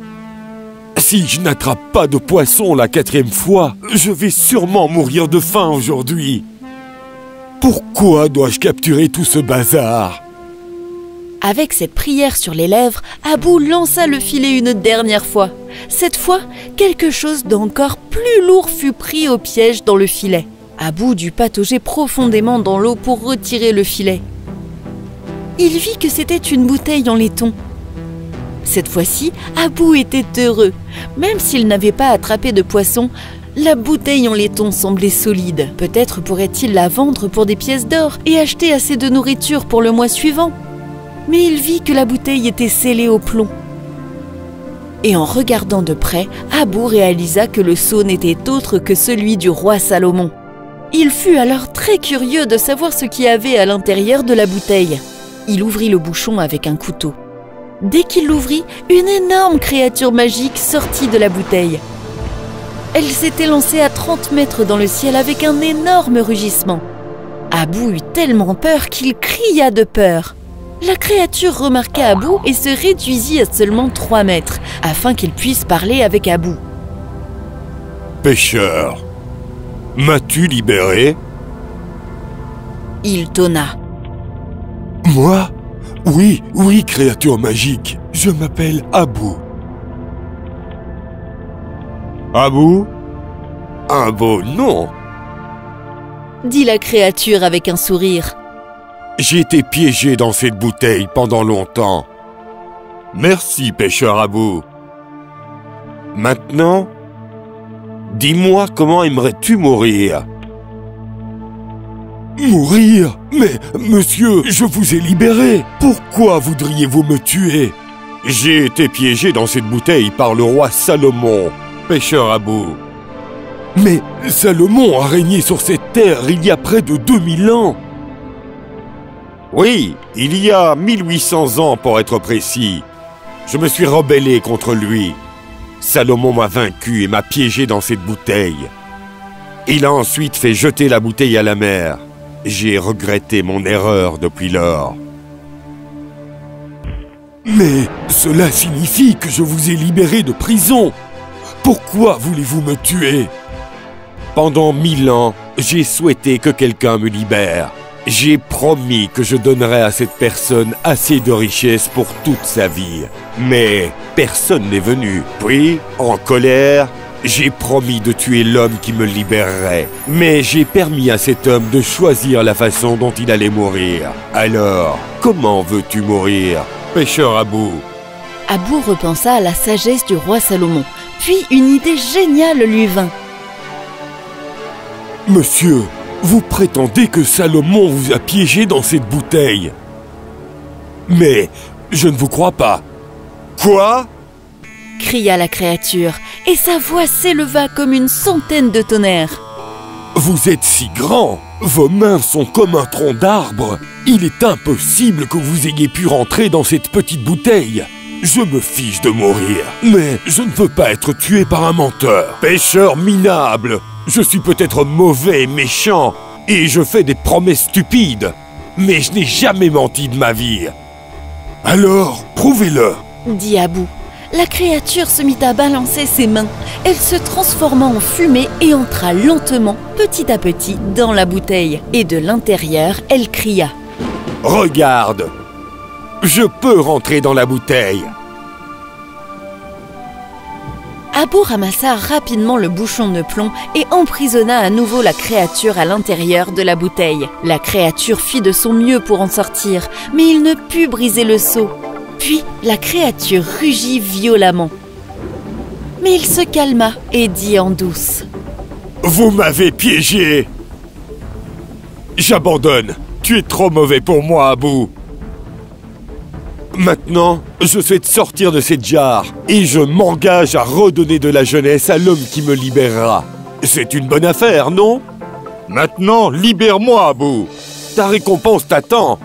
Si je n'attrape pas de poisson la 4e fois, je vais sûrement mourir de faim aujourd'hui. Pourquoi dois-je capturer tout ce bazar?
Avec cette prière sur les lèvres, Abou lança le filet une dernière fois. Cette fois, quelque chose d'encore plus lourd fut pris au piège dans le filet. Abou dut patauger profondément dans l'eau pour retirer le filet. Il vit que c'était une bouteille en laiton. Cette fois-ci, Abou était heureux. Même s'il n'avait pas attrapé de poisson, la bouteille en laiton semblait solide. Peut-être pourrait-il la vendre pour des pièces d'or et acheter assez de nourriture pour le mois suivant. Mais il vit que la bouteille était scellée au plomb. Et en regardant de près, Abou réalisa que le seau n'était autre que celui du roi Salomon. Il fut alors très curieux de savoir ce qu'il y avait à l'intérieur de la bouteille. Il ouvrit le bouchon avec un couteau. Dès qu'il l'ouvrit, une énorme créature magique sortit de la bouteille. Elle s'était lancée à 30 mètres dans le ciel avec un énorme rugissement. Abou eut tellement peur qu'il cria de peur. La créature remarqua Abou et se réduisit à seulement 3 mètres, afin qu'il puisse parler avec Abou.
Pêcheur, m'as-tu libéré?
Il tonna.
Moi? Oui, oui, créature magique. Je m'appelle Abou. Abou? Un beau nom!
Dit la créature avec un sourire.
J'ai été piégé dans cette bouteille pendant longtemps. Merci, pêcheur Abou. Maintenant, dis-moi comment aimerais-tu mourir? Mourir? Mais, monsieur, je vous ai libéré. Pourquoi voudriez-vous me tuer? J'ai été piégé dans cette bouteille par le roi Salomon, pêcheur Abou. Mais Salomon a régné sur cette terre il y a près de 2000 ans. Oui, il y a 1800 ans pour être précis. Je me suis rebellé contre lui. Salomon m'a vaincu et m'a piégé dans cette bouteille. Il a ensuite fait jeter la bouteille à la mer. J'ai regretté mon erreur depuis lors. Mais cela signifie que je vous ai libéré de prison. Pourquoi voulez-vous me tuer? Pendant 1000 ans, j'ai souhaité que quelqu'un me libère. J'ai promis que je donnerais à cette personne assez de richesse pour toute sa vie. Mais personne n'est venu. Puis, en colère,
J'ai promis de tuer l'homme qui me libérerait, mais j'ai permis à cet homme de choisir la façon dont il allait mourir. Alors, comment veux-tu mourir, pêcheur Abou?
Abou repensa à la sagesse du roi Salomon, puis une idée géniale lui vint.
Monsieur, vous prétendez que Salomon vous a piégé dans cette bouteille. Mais je ne vous crois pas. Quoi?
Cria la créature, et sa voix s'éleva comme une centaine de tonnerres.
Vous êtes si grand, vos mains sont comme un tronc d'arbre. Il est impossible que vous ayez pu rentrer dans cette petite bouteille. Je me fiche de mourir, mais je ne veux pas être tué par un menteur. Pêcheur minable, je suis peut-être mauvais et méchant, et je fais des promesses stupides, mais je n'ai jamais menti de ma vie. Alors, prouvez-le,
dit Abou. La créature se mit à balancer ses mains. Elle se transforma en fumée et entra lentement, petit à petit, dans la bouteille. Et de l'intérieur, elle cria.
Regarde, je peux rentrer dans la bouteille.
Abou ramassa rapidement le bouchon de plomb et emprisonna à nouveau la créature à l'intérieur de la bouteille. La créature fit de son mieux pour en sortir, mais il ne put briser le seau. Puis la créature rugit violemment. Mais il se calma et dit en douce.
Vous m'avez piégé. J'abandonne. Tu es trop mauvais pour moi, Abou. Maintenant, je souhaite sortir de cette jarre et je m'engage à redonner de la jeunesse à l'homme qui me libérera. C'est une bonne affaire, non? Maintenant, libère-moi, Abou. Ta récompense t'attend.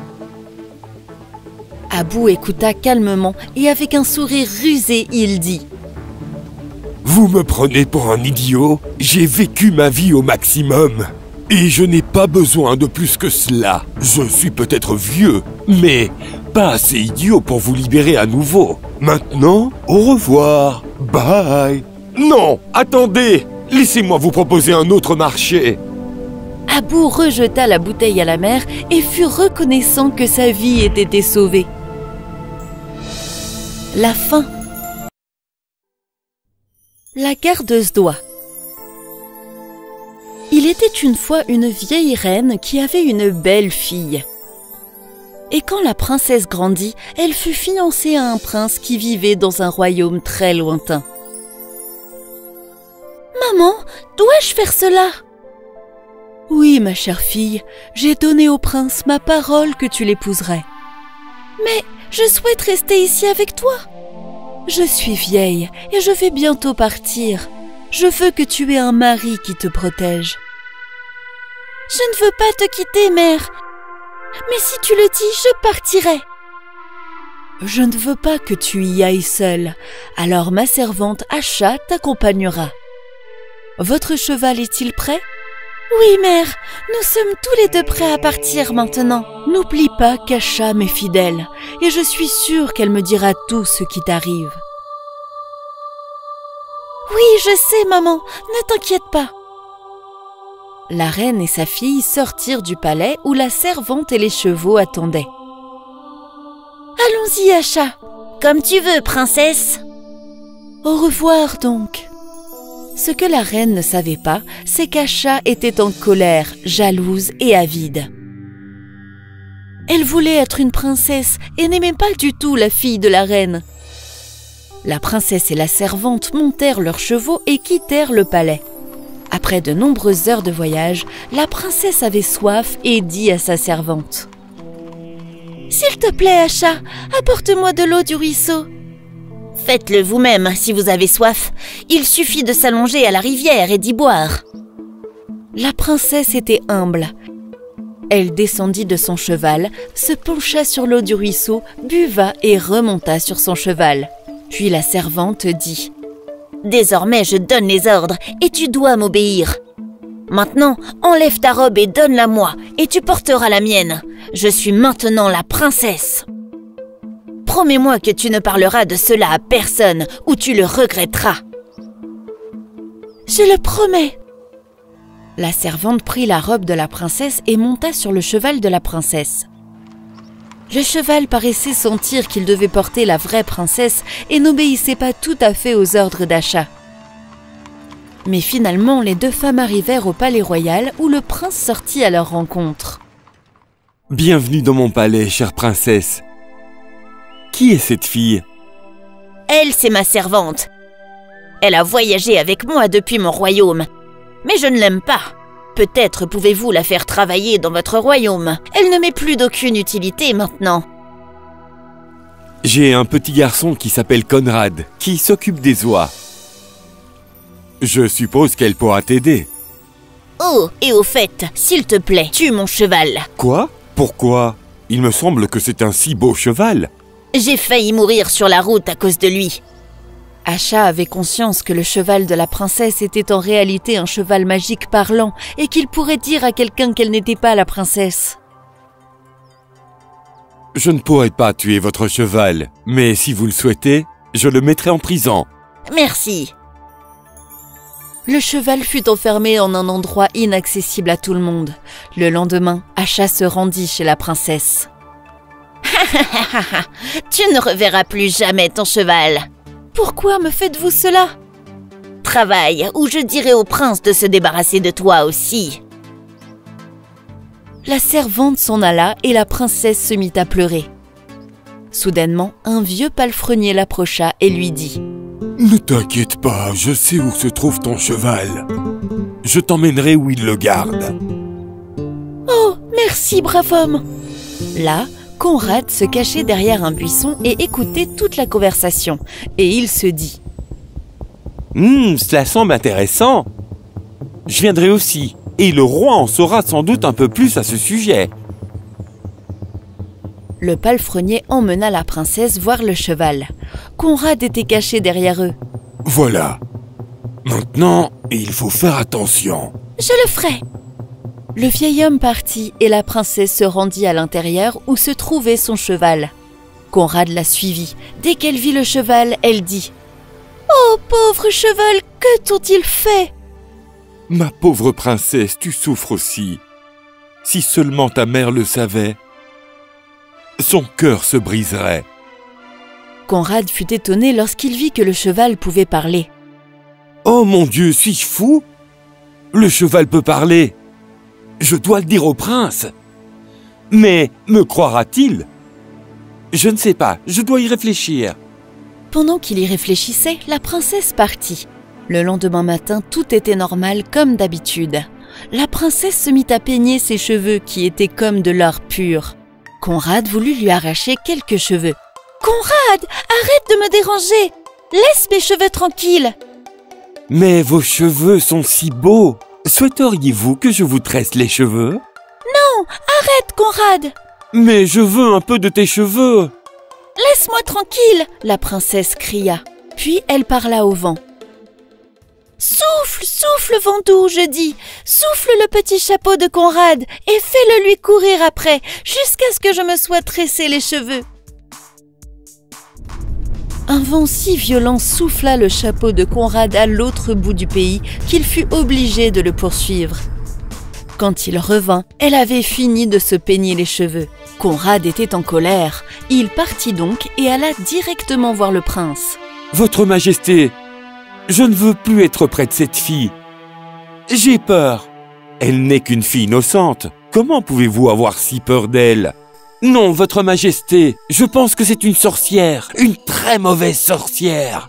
Abou écouta calmement et avec un sourire rusé, il dit.
Vous me prenez pour un idiot? J'ai vécu ma vie au maximum. Et je n'ai pas besoin de plus que cela. Je suis peut-être vieux, mais pas assez idiot pour vous libérer à nouveau. Maintenant, au revoir. Bye. Non, attendez. Laissez-moi vous proposer un autre marché.
Abou rejeta la bouteille à la mer et fut reconnaissant que sa vie ait été sauvée. La fin. La gardeuse d'oie. Il était une fois une vieille reine qui avait une belle fille. Et quand la princesse grandit, elle fut fiancée à un prince qui vivait dans un royaume très lointain. « Maman, dois-je faire cela ?»« Oui, ma chère fille, j'ai donné au prince ma parole que tu l'épouserais. »« Mais je souhaite rester ici avec toi. Je suis vieille et je vais bientôt partir. Je veux que tu aies un mari qui te protège. »« Je ne veux pas te quitter, mère. Mais si tu le dis, je partirai. »« Je ne veux pas que tu y ailles seule. Alors ma servante Acha t'accompagnera. Votre cheval est-il prêt ? » ?»« Oui, mère. Nous sommes tous les deux prêts à partir maintenant. N'oublie pas qu'Acha m'est fidèle et je suis sûre qu'elle me dira tout ce qui t'arrive. »« Oui, je sais, maman. Ne t'inquiète pas. » La reine et sa fille sortirent du palais où la servante et les chevaux attendaient. « Allons-y, Acha. »« Comme tu veux, princesse. »« Au revoir, donc. » Ce que la reine ne savait pas, c'est qu'Acha était en colère, jalouse et avide. Elle voulait être une princesse et n'aimait pas du tout la fille de la reine. La princesse et la servante montèrent leurs chevaux et quittèrent le palais. Après de nombreuses heures de voyage, la princesse avait soif et dit à sa servante. « S'il te plaît, Acha, apporte-moi de l'eau du ruisseau. »« Faites-le vous-même si vous avez soif. Il suffit de s'allonger à la rivière et d'y boire. » La princesse était humble. Elle descendit de son cheval, se pencha sur l'eau du ruisseau, buva et remonta sur son cheval. Puis la servante dit « Désormais, je donne les ordres et tu dois m'obéir. Maintenant, enlève ta robe et donne-la-moi et tu porteras la mienne. Je suis maintenant la princesse. Promets-moi que tu ne parleras de cela à personne ou tu le regretteras. »« Je le promets. » La servante prit la robe de la princesse et monta sur le cheval de la princesse. Le cheval paraissait sentir qu'il devait porter la vraie princesse et n'obéissait pas tout à fait aux ordres d'Acha. Mais finalement, les deux femmes arrivèrent au palais royal où le prince sortit à leur rencontre.
Bienvenue dans mon palais, chère princesse. Qui est cette fille?
Elle, c'est ma servante. Elle a voyagé avec moi depuis mon royaume. Mais je ne l'aime pas. Peut-être pouvez-vous la faire travailler dans votre royaume. Elle ne m'est plus d'aucune utilité maintenant.
J'ai un petit garçon qui s'appelle Conrad, qui s'occupe des oies. Je suppose qu'elle pourra t'aider.
Oh, et au fait, s'il te plaît, tue mon cheval.
Quoi? Pourquoi? Il me semble que c'est un si beau cheval.
J'ai failli mourir sur la route à cause de lui.
Asha avait conscience que le cheval de la princesse était en réalité un cheval magique parlant et qu'il pourrait dire à quelqu'un qu'elle n'était pas la princesse.
Je ne pourrai pas tuer votre cheval, mais si vous le souhaitez, je le mettrai en prison.
Merci.
Le cheval fut enfermé en un endroit inaccessible à tout le monde. Le lendemain, Asha se rendit chez la princesse.
Tu ne reverras plus jamais ton cheval.
Pourquoi me faites-vous cela?
Travaille, ou je dirai au prince de se débarrasser de toi aussi.
La servante s'en alla et la princesse se mit à pleurer. Soudainement, un vieux palefrenier l'approcha et lui dit «
Ne t'inquiète pas, je sais où se trouve ton cheval. Je t'emmènerai où il le garde. »
Oh, merci, brave homme. Là, Conrad se cachait derrière un buisson et écoutait toute la conversation. Et il se dit «
Cela semble intéressant. Je viendrai aussi, et le roi en saura sans doute un peu plus à ce sujet. »
Le palefrenier emmena la princesse voir le cheval. Conrad était caché derrière eux.
« Voilà. Maintenant, il faut faire attention. »
« Je le ferai !» Le vieil homme partit et la princesse se rendit à l'intérieur où se trouvait son cheval. Conrad la suivit. Dès qu'elle vit le cheval, elle dit « Oh, pauvre cheval, que t'ont-ils fait ?»
« Ma pauvre princesse, tu souffres aussi. Si seulement ta mère le savait, son cœur se briserait. »
Conrad fut étonné lorsqu'il vit que le cheval pouvait parler.
« Oh mon Dieu, suis-je fou? Le cheval peut parler. Je dois le dire au prince. Mais me croira-t-il? Je ne sais pas, je dois y réfléchir. »
Pendant qu'il y réfléchissait, la princesse partit. Le lendemain matin, tout était normal comme d'habitude. La princesse se mit à peigner ses cheveux qui étaient comme de l'or pur. Conrad voulut lui arracher quelques cheveux. « Conrad, arrête de me déranger! Laisse mes cheveux tranquilles !»«
Mais vos cheveux sont si beaux! Souhaiteriez-vous que je vous tresse les cheveux? »«
Non, arrête, Conrad !»«
Mais je veux un peu de tes cheveux !»«
Laisse-moi tranquille !» la princesse cria. Puis elle parla au vent. « Souffle, souffle, vent doux, je dis, souffle le petit chapeau de Conrad et fais-le lui courir après, jusqu'à ce que je me sois tressé les cheveux. » Un vent si violent souffla le chapeau de Conrad à l'autre bout du pays qu'il fut obligé de le poursuivre. Quand il revint, elle avait fini de se peigner les cheveux. Conrad était en colère. Il partit donc et alla directement voir le prince.
« Votre Majesté, je ne veux plus être près de cette fille. J'ai peur. Elle n'est qu'une fille innocente. Comment pouvez-vous avoir si peur d'elle? Non, Votre Majesté, je pense que c'est une sorcière. Une très mauvaise sorcière. »«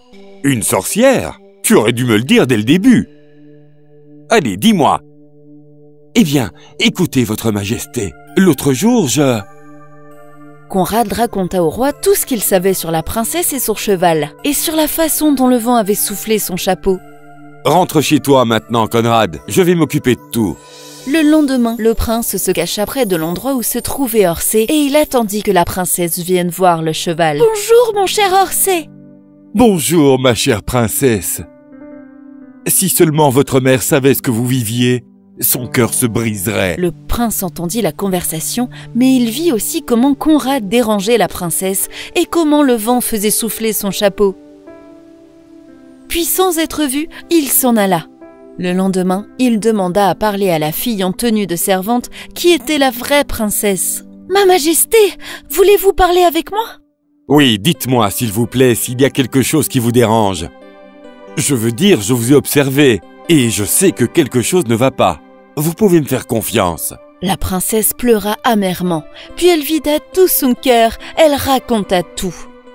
Une sorcière? Tu aurais dû me le dire dès le début. »
Allez, dis-moi. »« Eh bien, écoutez, Votre Majesté. L'autre jour,
Conrad raconta au roi tout ce qu'il savait sur la princesse et son cheval, et sur la façon dont le vent avait soufflé son chapeau.
« Rentre chez toi maintenant, Conrad. Je vais m'occuper de tout. »
Le lendemain, le prince se cacha près de l'endroit où se trouvait Orsay et il attendit que la princesse vienne voir le cheval. « Bonjour, mon cher Orsay !»«
Bonjour, ma chère princesse. Si seulement votre mère savait ce que vous viviez, son cœur se briserait. »
Le prince entendit la conversation, mais il vit aussi comment Conrad dérangeait la princesse et comment le vent faisait souffler son chapeau. Puis, sans être vu, il s'en alla. Le lendemain, il demanda à parler à la fille en tenue de servante qui était la vraie princesse. « Ma Majesté, voulez-vous parler avec moi ?»«
Oui, dites-moi, s'il vous plaît, s'il y a quelque chose qui vous dérange. Je veux dire, je vous ai observé. Et je sais que quelque chose ne va pas. Vous pouvez me faire confiance.
La princesse pleura amèrement, puis elle vida tout son cœur, elle raconta tout.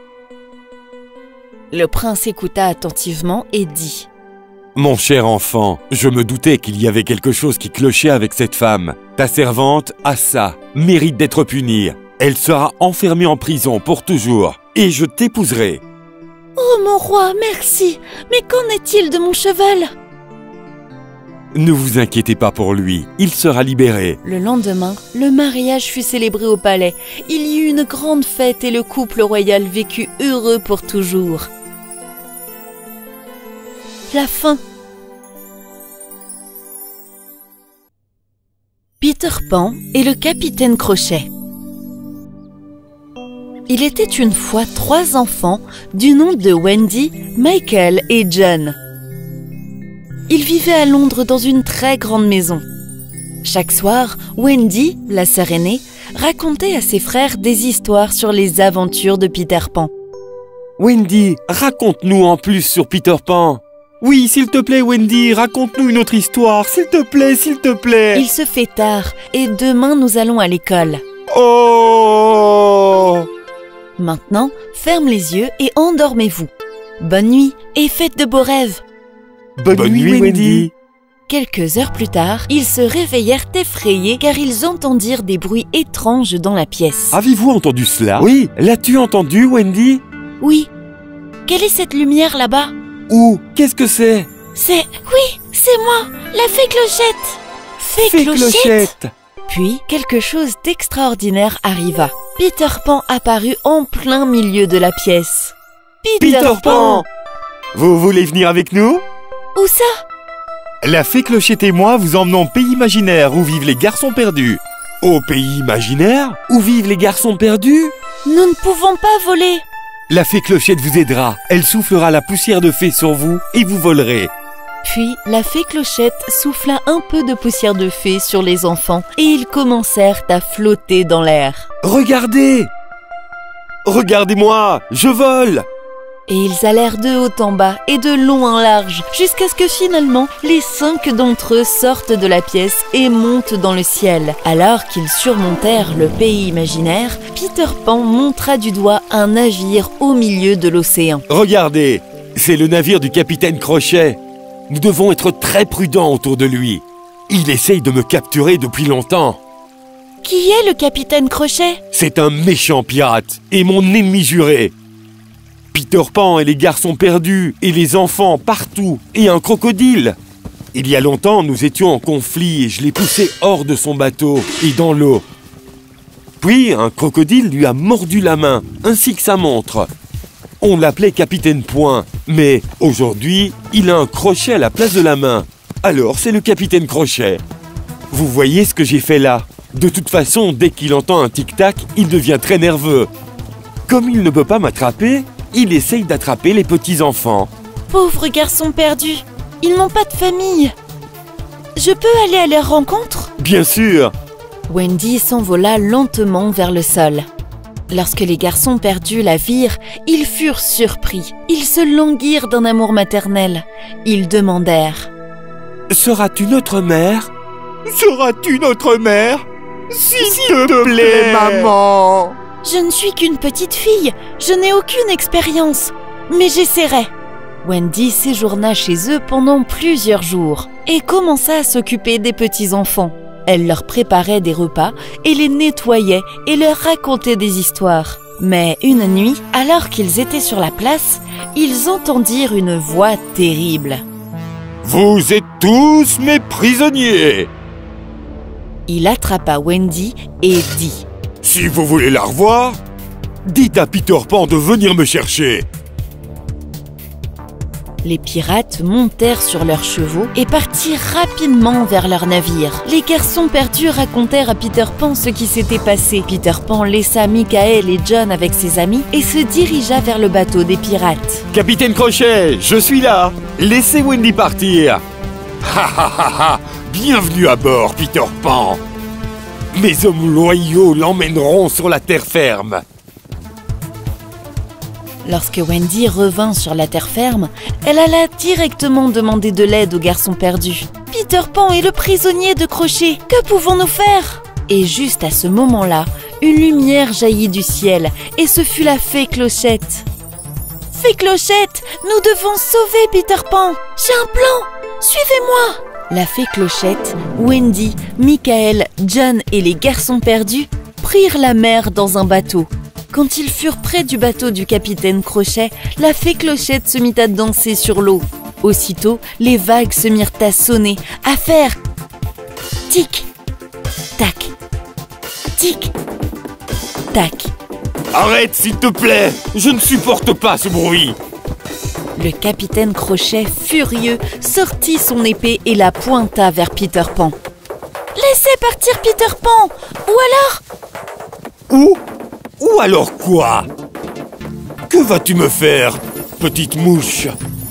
Le prince écouta attentivement et dit «
Mon cher enfant, je me doutais qu'il y avait quelque chose qui clochait avec cette femme. Ta servante, Assa, mérite d'être punie. Elle sera enfermée en prison pour toujours, et je t'épouserai. »
« Oh mon roi, merci. Mais qu'en est-il de mon cheval ?»
Ne vous inquiétez pas pour lui, il sera libéré.
Le lendemain, le mariage fut célébré au palais. Il y eut une grande fête et le couple royal vécut heureux pour toujours. La fin. Peter Pan et le capitaine Crochet. Il était une fois 3 enfants du nom de Wendy, Michael et John. Ils vivaient à Londres dans une très grande maison. Chaque soir, Wendy, la sœur aînée, racontait à ses frères des histoires sur les aventures de Peter Pan.
Wendy, raconte-nous en plus sur Peter Pan. Oui, s'il te plaît, Wendy, raconte-nous une autre histoire, s'il te plaît, s'il te plaît.
Il se fait tard et demain nous allons à l'école.
Oh!
Maintenant, ferme les yeux et endormez-vous. Bonne nuit et faites de beaux rêves.
Bonne nuit, Wendy.
Quelques heures plus tard, ils se réveillèrent effrayés car ils entendirent des bruits étranges dans la pièce.
Avez-vous entendu cela? Oui, l'as-tu entendu, Wendy?
Oui. Quelle est cette lumière là-bas?
Où? Qu'est-ce que c'est?
Oui, c'est moi, la fée Clochette. Fée Clochette.
Puis, quelque chose d'extraordinaire arriva. Peter Pan apparut en plein milieu de la pièce.
Peter Pan! Vous voulez venir avec nous?
Où ça?
La fée Clochette et moi vous emmenons au pays imaginaire où vivent les garçons perdus. Au pays imaginaire? Où vivent les garçons perdus?
Nous ne pouvons pas voler.
La fée Clochette vous aidera. Elle soufflera la poussière de fée sur vous et vous volerez.
Puis, la fée Clochette souffla un peu de poussière de fée sur les enfants et ils commencèrent à flotter dans l'air.
Regardez! Regardez-moi! Je vole!
Et ils allèrent de haut en bas et de long en large, jusqu'à ce que finalement, les 5 d'entre eux sortent de la pièce et montent dans le ciel. Alors qu'ils surmontèrent le pays imaginaire, Peter Pan montra du doigt un navire au milieu de l'océan.
Regardez! C'est le navire du capitaine Crochet. Nous devons être très prudents autour de lui. Il essaye de me capturer depuis longtemps.
Qui est le capitaine Crochet?
C'est un méchant pirate et mon ennemi juré. Peter Pan et les garçons perdus et les enfants partout et un crocodile. Il y a longtemps, nous étions en conflit et je l'ai poussé hors de son bateau et dans l'eau. Puis un crocodile lui a mordu la main, ainsi que sa montre. On l'appelait Capitaine Point, mais aujourd'hui, il a un crochet à la place de la main. Alors c'est le Capitaine Crochet. Vous voyez ce que j'ai fait là? De toute façon, dès qu'il entend un tic-tac, il devient très nerveux. Comme il ne peut pas m'attraper, il essaye d'attraper les petits-enfants.
Pauvres garçons perdus, ils n'ont pas de famille. Je peux aller à leur rencontre?
Bien sûr!
Wendy s'envola lentement vers le sol. Lorsque les garçons perdus la virent, ils furent surpris. Ils se languirent d'un amour maternel. Ils demandèrent
« Seras-tu notre mère? Seras-tu notre mère? S'il te plaît, maman !»
Je ne suis qu'une petite fille, je n'ai aucune expérience, mais j'essaierai.
Wendy séjourna chez eux pendant plusieurs jours et commença à s'occuper des petits-enfants. Elle leur préparait des repas et les nettoyait et leur racontait des histoires. Mais une nuit, alors qu'ils étaient sur la place, ils entendirent une voix terrible.
« Vous êtes tous mes prisonniers !»
Il attrapa Wendy et dit
« Si vous voulez la revoir, dites à Peter Pan de venir me chercher. »
Les pirates montèrent sur leurs chevaux et partirent rapidement vers leur navire. Les garçons perdus racontèrent à Peter Pan ce qui s'était passé. Peter Pan laissa Michael et John avec ses amis et se dirigea vers le bateau des pirates.
« Capitaine Crochet, je suis là! Laissez Wendy partir !»«
Ha ha ha ha! Bienvenue à bord, Peter Pan! Mes hommes loyaux l'emmèneront sur la terre ferme. »
Lorsque Wendy revint sur la terre ferme, elle alla directement demander de l'aide au garçon perdu. « Peter Pan est le prisonnier de Crochet, que pouvons-nous faire ?» Et juste à ce moment-là, une lumière jaillit du ciel, et ce fut la fée Clochette. « Fée Clochette, nous devons sauver Peter Pan. J'ai un plan, suivez-moi !» La fée Clochette, Wendy, Michael, John et les garçons perdus prirent la mer dans un bateau. Quand ils furent près du bateau du capitaine Crochet, la fée Clochette se mit à danser sur l'eau. Aussitôt, les vagues se mirent à sonner, à faire tic, tac, tic, tac.
Arrête, s'il te plaît! Je ne supporte pas ce bruit!
Le capitaine Crochet, furieux, sortit son épée et la pointa vers Peter Pan. « Laissez partir Peter Pan! Ou alors… »
Ou alors quoi? Que vas-tu me faire, petite mouche?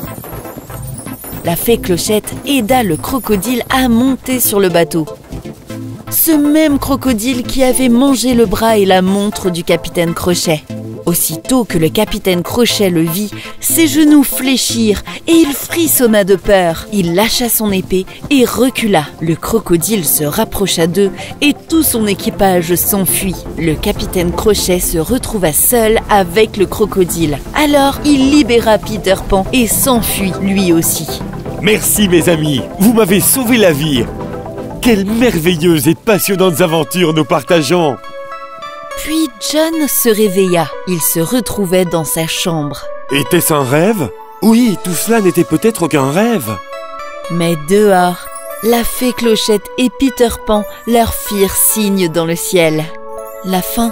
La fée Clochette aida le crocodile à monter sur le bateau. Ce même crocodile qui avait mangé le bras et la montre du capitaine Crochet. Aussitôt que le capitaine Crochet le vit, ses genoux fléchirent et il frissonna de peur. Il lâcha son épée et recula. Le crocodile se rapprocha d'eux et tout son équipage s'enfuit. Le capitaine Crochet se retrouva seul avec le crocodile. Alors il libéra Peter Pan et s'enfuit lui aussi.
Merci mes amis, vous m'avez sauvé la vie. Quelles merveilleuses et passionnantes aventures nous partageons.
Puis John se réveilla. Il se retrouvait dans sa chambre.
Était-ce un rêve? Oui, tout cela n'était peut-être qu'un rêve.
Mais dehors, la fée Clochette et Peter Pan leur firent signe dans le ciel. La fin.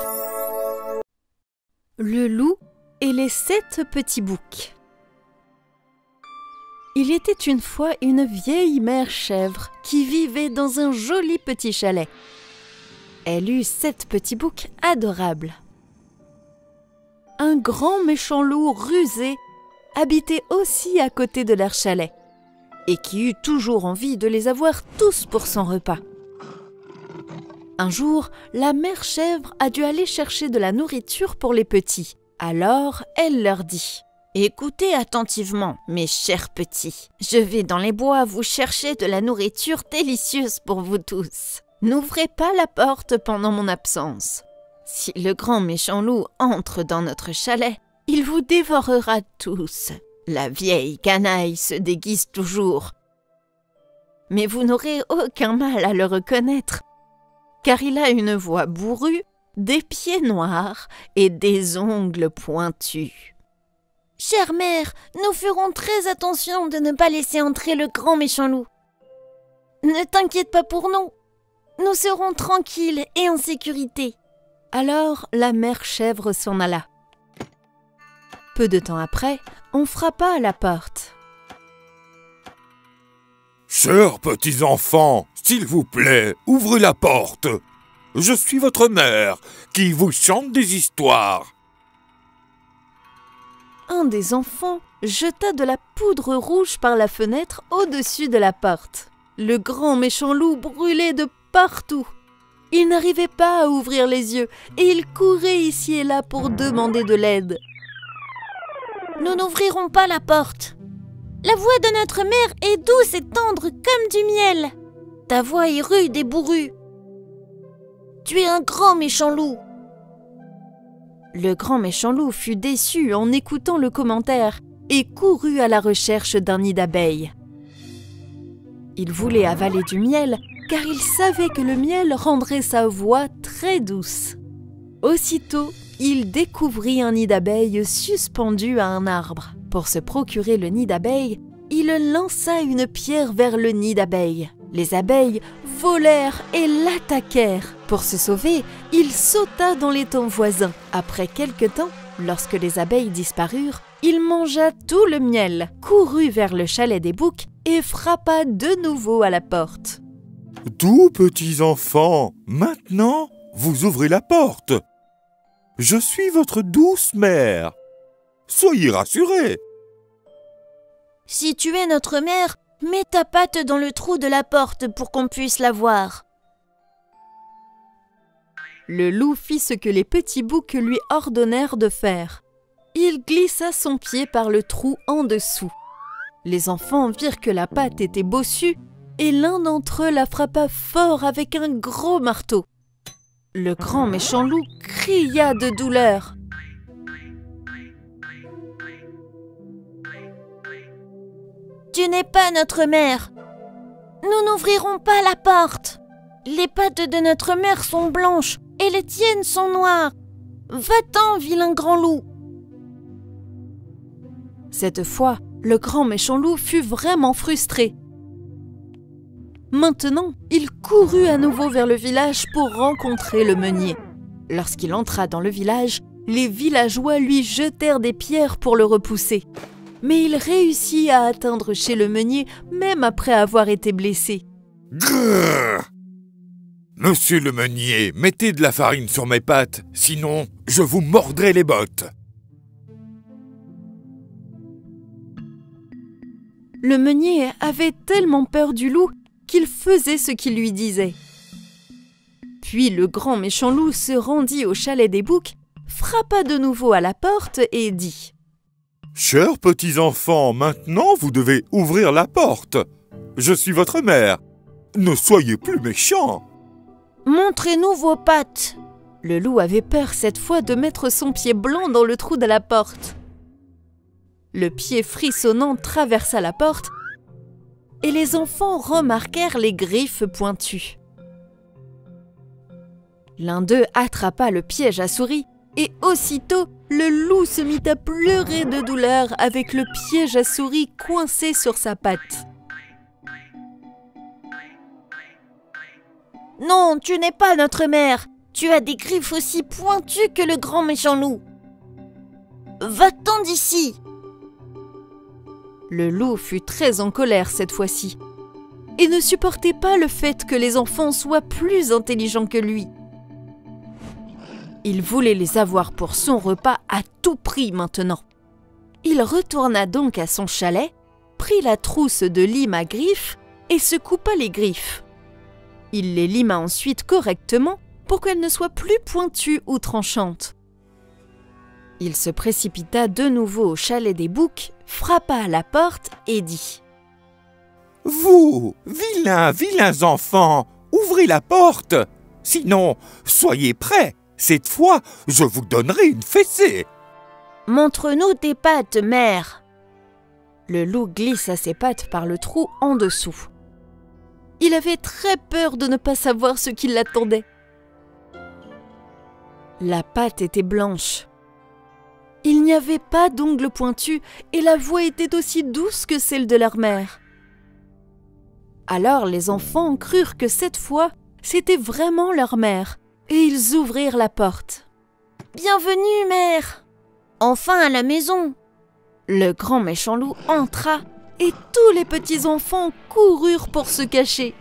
Le loup et les 7 petits boucs. Il était une fois une vieille mère chèvre qui vivait dans un joli petit chalet. Elle eut 7 petits boucs adorables. Un grand méchant loup rusé habitait aussi à côté de leur chalet et qui eut toujours envie de les avoir tous pour son repas. Un jour, la mère chèvre a dû aller chercher de la nourriture pour les petits. Alors, elle leur dit « Écoutez attentivement, mes chers petits. Je vais dans les bois vous chercher de la nourriture délicieuse pour vous tous. N'ouvrez pas la porte pendant mon absence. Si le grand méchant loup entre dans notre chalet, il vous dévorera tous. La vieille canaille se déguise toujours. Mais vous n'aurez aucun mal à le reconnaître, car il a une voix bourrue, des pieds noirs et des ongles pointus. Chère mère, nous ferons très attention de ne pas laisser entrer le grand méchant loup. Ne t'inquiète pas pour nous. Nous serons tranquilles et en sécurité. » Alors la mère chèvre s'en alla. Peu de temps après, on frappa à la porte.
« Chers petits enfants, s'il vous plaît, ouvrez la porte. Je suis votre mère, qui vous chante des histoires. »
Un des enfants jeta de la poudre rouge par la fenêtre au-dessus de la porte. Le grand méchant loup brûlait de partout. Il n'arrivait pas à ouvrir les yeux et il courait ici et là pour demander de l'aide. « Nous n'ouvrirons pas la porte. La voix de notre mère est douce et tendre comme du miel. Ta voix est rude et bourrue. Tu es un grand méchant loup. » Le grand méchant loup fut déçu en écoutant le commentaire et courut à la recherche d'un nid d'abeilles. Il voulait avaler du miel car il savait que le miel rendrait sa voix très douce. Aussitôt, il découvrit un nid d'abeilles suspendu à un arbre. Pour se procurer le nid d'abeilles, il lança une pierre vers le nid d'abeilles. Les abeilles volèrent et l'attaquèrent. Pour se sauver, il sauta dans l'étang voisin. Après quelque temps, lorsque les abeilles disparurent, il mangea tout le miel, courut vers le chalet des boucs et frappa de nouveau à la porte.
« Doux petits enfants, maintenant, vous ouvrez la porte. Je suis votre douce mère. Soyez rassurés. »
« Si tu es notre mère, mets ta patte dans le trou de la porte pour qu'on puisse la voir. » Le loup fit ce que les petits boucs lui ordonnèrent de faire. il glissa son pied par le trou en dessous. Les enfants virent que la patte était bossue et l'un d'entre eux la frappa fort avec un gros marteau. Le grand méchant loup cria de douleur.
« Tu n'es pas notre mère. Nous n'ouvrirons pas la porte. Les pattes de notre mère sont blanches et les tiennes sont noires. Va-t'en, vilain grand loup !»
Cette fois, le grand méchant loup fut vraiment frustré. Maintenant, il courut à nouveau vers le village pour rencontrer le meunier. Lorsqu'il entra dans le village, les villageois lui jetèrent des pierres pour le repousser. Mais il réussit à atteindre chez le meunier, même après avoir été blessé.
Grrr! Monsieur le meunier, mettez de la farine sur mes pattes, sinon je vous mordrai les bottes.
Le meunier avait tellement peur du loup qu'il faisait ce qu'il lui disait. Puis le grand méchant loup se rendit au chalet des boucs, frappa de nouveau à la porte et dit : «
Chers petits enfants, maintenant vous devez ouvrir la porte. Je suis votre mère. Ne soyez plus méchants. »
« Montrez-nous vos pattes. »
Le loup avait peur cette fois de mettre son pied blanc dans le trou de la porte. Le pied frissonnant traversa la porte et les enfants remarquèrent les griffes pointues. L'un d'eux attrapa le piège à souris et aussitôt, le loup se mit à pleurer de douleur avec le piège à souris coincé sur sa patte.
« Non, tu n'es pas notre mère. Tu as des griffes aussi pointues que le grand méchant loup. Va-t'en d'ici !»
Le loup fut très en colère cette fois-ci et ne supportait pas le fait que les enfants soient plus intelligents que lui. Il voulait les avoir pour son repas à tout prix maintenant. Il retourna donc à son chalet, prit la trousse de lime à griffes et se coupa les griffes. Il les lima ensuite correctement pour qu'elles ne soient plus pointues ou tranchantes. Il se précipita de nouveau au chalet des boucs, frappa à la porte et dit :
« Vous, vilains enfants, ouvrez la porte. Sinon, soyez prêts. Cette fois, je vous donnerai une fessée. »«
Montre-nous tes pattes, mère. »
Le loup glissa ses pattes par le trou en dessous. Il avait très peur de ne pas savoir ce qui l'attendait. La patte était blanche. Il n'y avait pas d'ongles pointus et la voix était aussi douce que celle de leur mère. Alors les enfants crurent que cette fois, c'était vraiment leur mère et ils ouvrirent la porte.
« Bienvenue, mère. Enfin à la maison. »
Le grand méchant loup entra et tous les petits enfants coururent pour se cacher.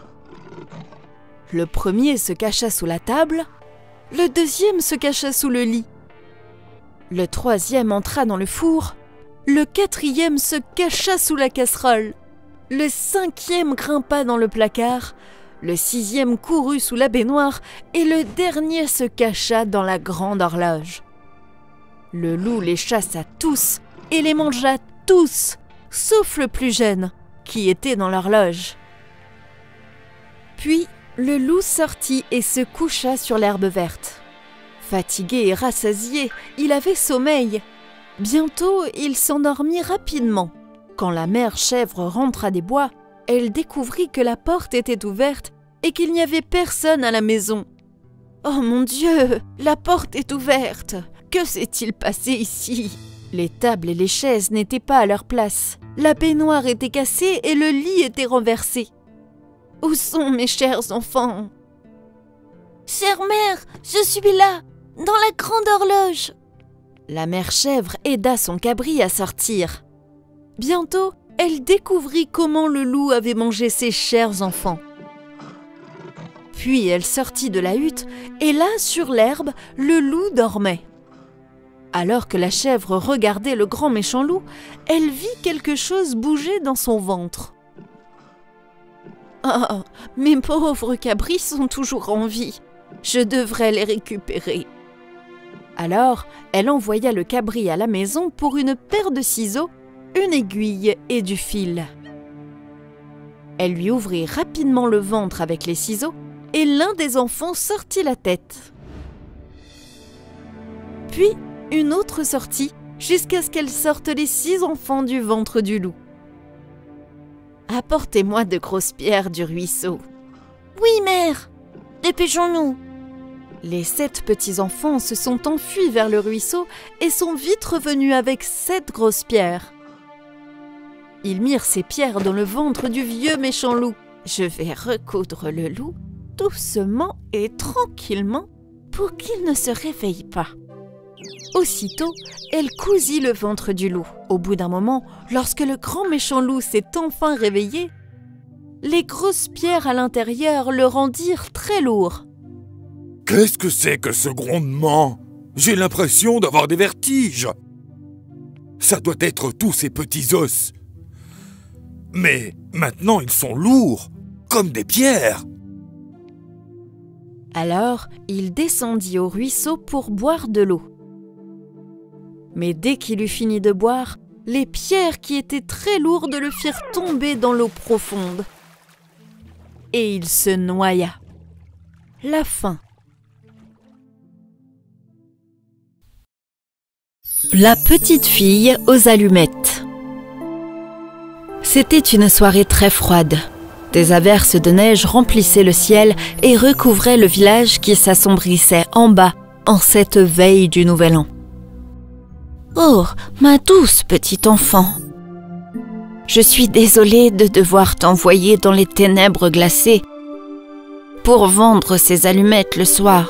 Le premier se cacha sous la table, le deuxième se cacha sous le lit. Le troisième entra dans le four, le quatrième se cacha sous la casserole, le cinquième grimpa dans le placard, le sixième courut sous la baignoire et le dernier se cacha dans la grande horloge. Le loup les chassa tous et les mangea tous, sauf le plus jeune, qui était dans l'horloge. Puis, le loup sortit et se coucha sur l'herbe verte. Fatigué et rassasié, il avait sommeil. Bientôt, il s'endormit rapidement. Quand la mère chèvre rentra des bois, elle découvrit que la porte était ouverte et qu'il n'y avait personne à la maison. « Oh mon Dieu, la porte est ouverte! Que s'est-il passé ici ?» Les tables et les chaises n'étaient pas à leur place. La baignoire était cassée et le lit était renversé. « Où sont mes chers enfants ?»«
Chère mère, je suis là, dans la grande horloge !»
La mère chèvre aida son cabri à sortir. Bientôt, elle découvrit comment le loup avait mangé ses chers enfants. Puis elle sortit de la hutte et là, sur l'herbe, le loup dormait. Alors que la chèvre regardait le grand méchant loup, elle vit quelque chose bouger dans son ventre. « Oh, mes pauvres cabris sont toujours en vie. Je devrais les récupérer. » Alors, elle envoya le cabri à la maison pour une paire de ciseaux, une aiguille et du fil. Elle lui ouvrit rapidement le ventre avec les ciseaux et l'un des enfants sortit la tête. Puis, une autre sortit jusqu'à ce qu'elle sorte les 6 enfants du ventre du loup. « Apportez-moi de grosses pierres du ruisseau. »«
Oui, mère. Dépêchons-nous. »
Les 7 petits-enfants se sont enfuis vers le ruisseau et sont vite revenus avec 7 grosses pierres. Ils mirent ces pierres dans le ventre du vieux méchant loup. Je vais recoudre le loup doucement et tranquillement pour qu'il ne se réveille pas. Aussitôt, elle cousit le ventre du loup. Au bout d'un moment, lorsque le grand méchant loup s'est enfin réveillé, les grosses pierres à l'intérieur le rendirent très lourd.
Qu'est-ce que c'est que ce grondement? J'ai l'impression d'avoir des vertiges. Ça doit être tous ces petits os. Mais maintenant ils sont lourds, comme des pierres.
Alors, il descendit au ruisseau pour boire de l'eau. Mais dès qu'il eut fini de boire, les pierres qui étaient très lourdes le firent tomber dans l'eau profonde. Et il se noya. La fin. La petite fille aux allumettes. C'était une soirée très froide. Des averses de neige remplissaient le ciel et recouvraient le village qui s'assombrissait en bas en cette veille du Nouvel An.
« Oh, ma douce petite enfant, je suis désolée de devoir t'envoyer dans les ténèbres glacées pour vendre ces allumettes le soir.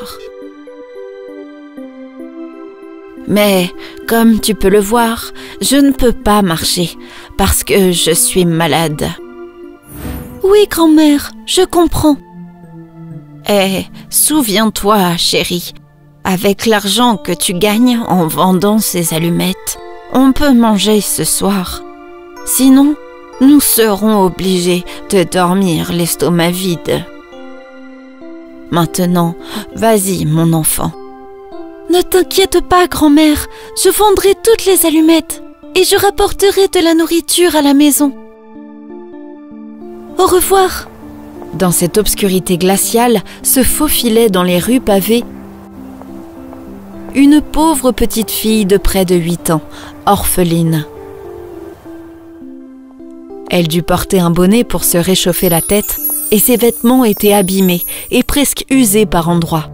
Mais, comme tu peux le voir, je ne peux pas marcher parce que je suis malade. » « Oui, grand-mère, je comprends. »« Eh, souviens-toi, chérie, avec l'argent que tu gagnes en vendant ces allumettes, on peut manger ce soir. Sinon, nous serons obligés de dormir l'estomac vide. Maintenant, vas-y, mon enfant. »« Ne t'inquiète pas, grand-mère, je vendrai toutes les allumettes et je rapporterai de la nourriture à la maison. Au revoir. »
Dans cette obscurité glaciale se faufilait dans les rues pavées une pauvre petite fille de près de 8 ans, orpheline. Elle dut porter un bonnet pour se réchauffer la tête et ses vêtements étaient abîmés et presque usés par endroits.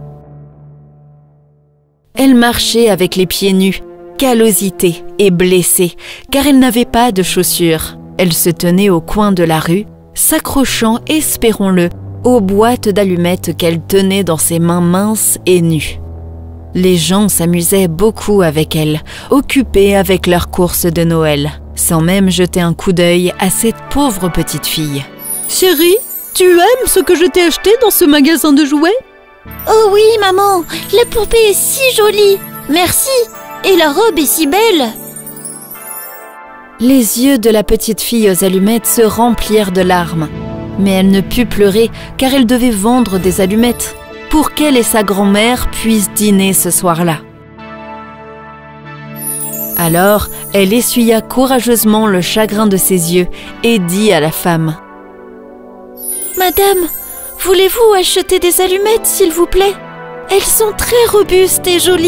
Elle marchait avec les pieds nus, callositée et blessée, car elle n'avait pas de chaussures. Elle se tenait au coin de la rue, s'accrochant, espérons-le, aux boîtes d'allumettes qu'elle tenait dans ses mains minces et nues. Les gens s'amusaient beaucoup avec elle, occupés avec leurs courses de Noël, sans même jeter un coup d'œil à cette pauvre petite fille.
« Chérie, tu aimes ce que je t'ai acheté dans ce magasin de jouets ?»«
Oh oui, maman, la poupée est si jolie. Merci, et la robe est si belle. »
Les yeux de la petite fille aux allumettes se remplirent de larmes. Mais elle ne put pleurer car elle devait vendre des allumettes pour qu'elle et sa grand-mère puissent dîner ce soir-là. Alors, elle essuya courageusement le chagrin de ses yeux et dit à la femme :
« Madame, voulez-vous acheter des allumettes, s'il vous plaît? Elles sont très robustes et jolies. »«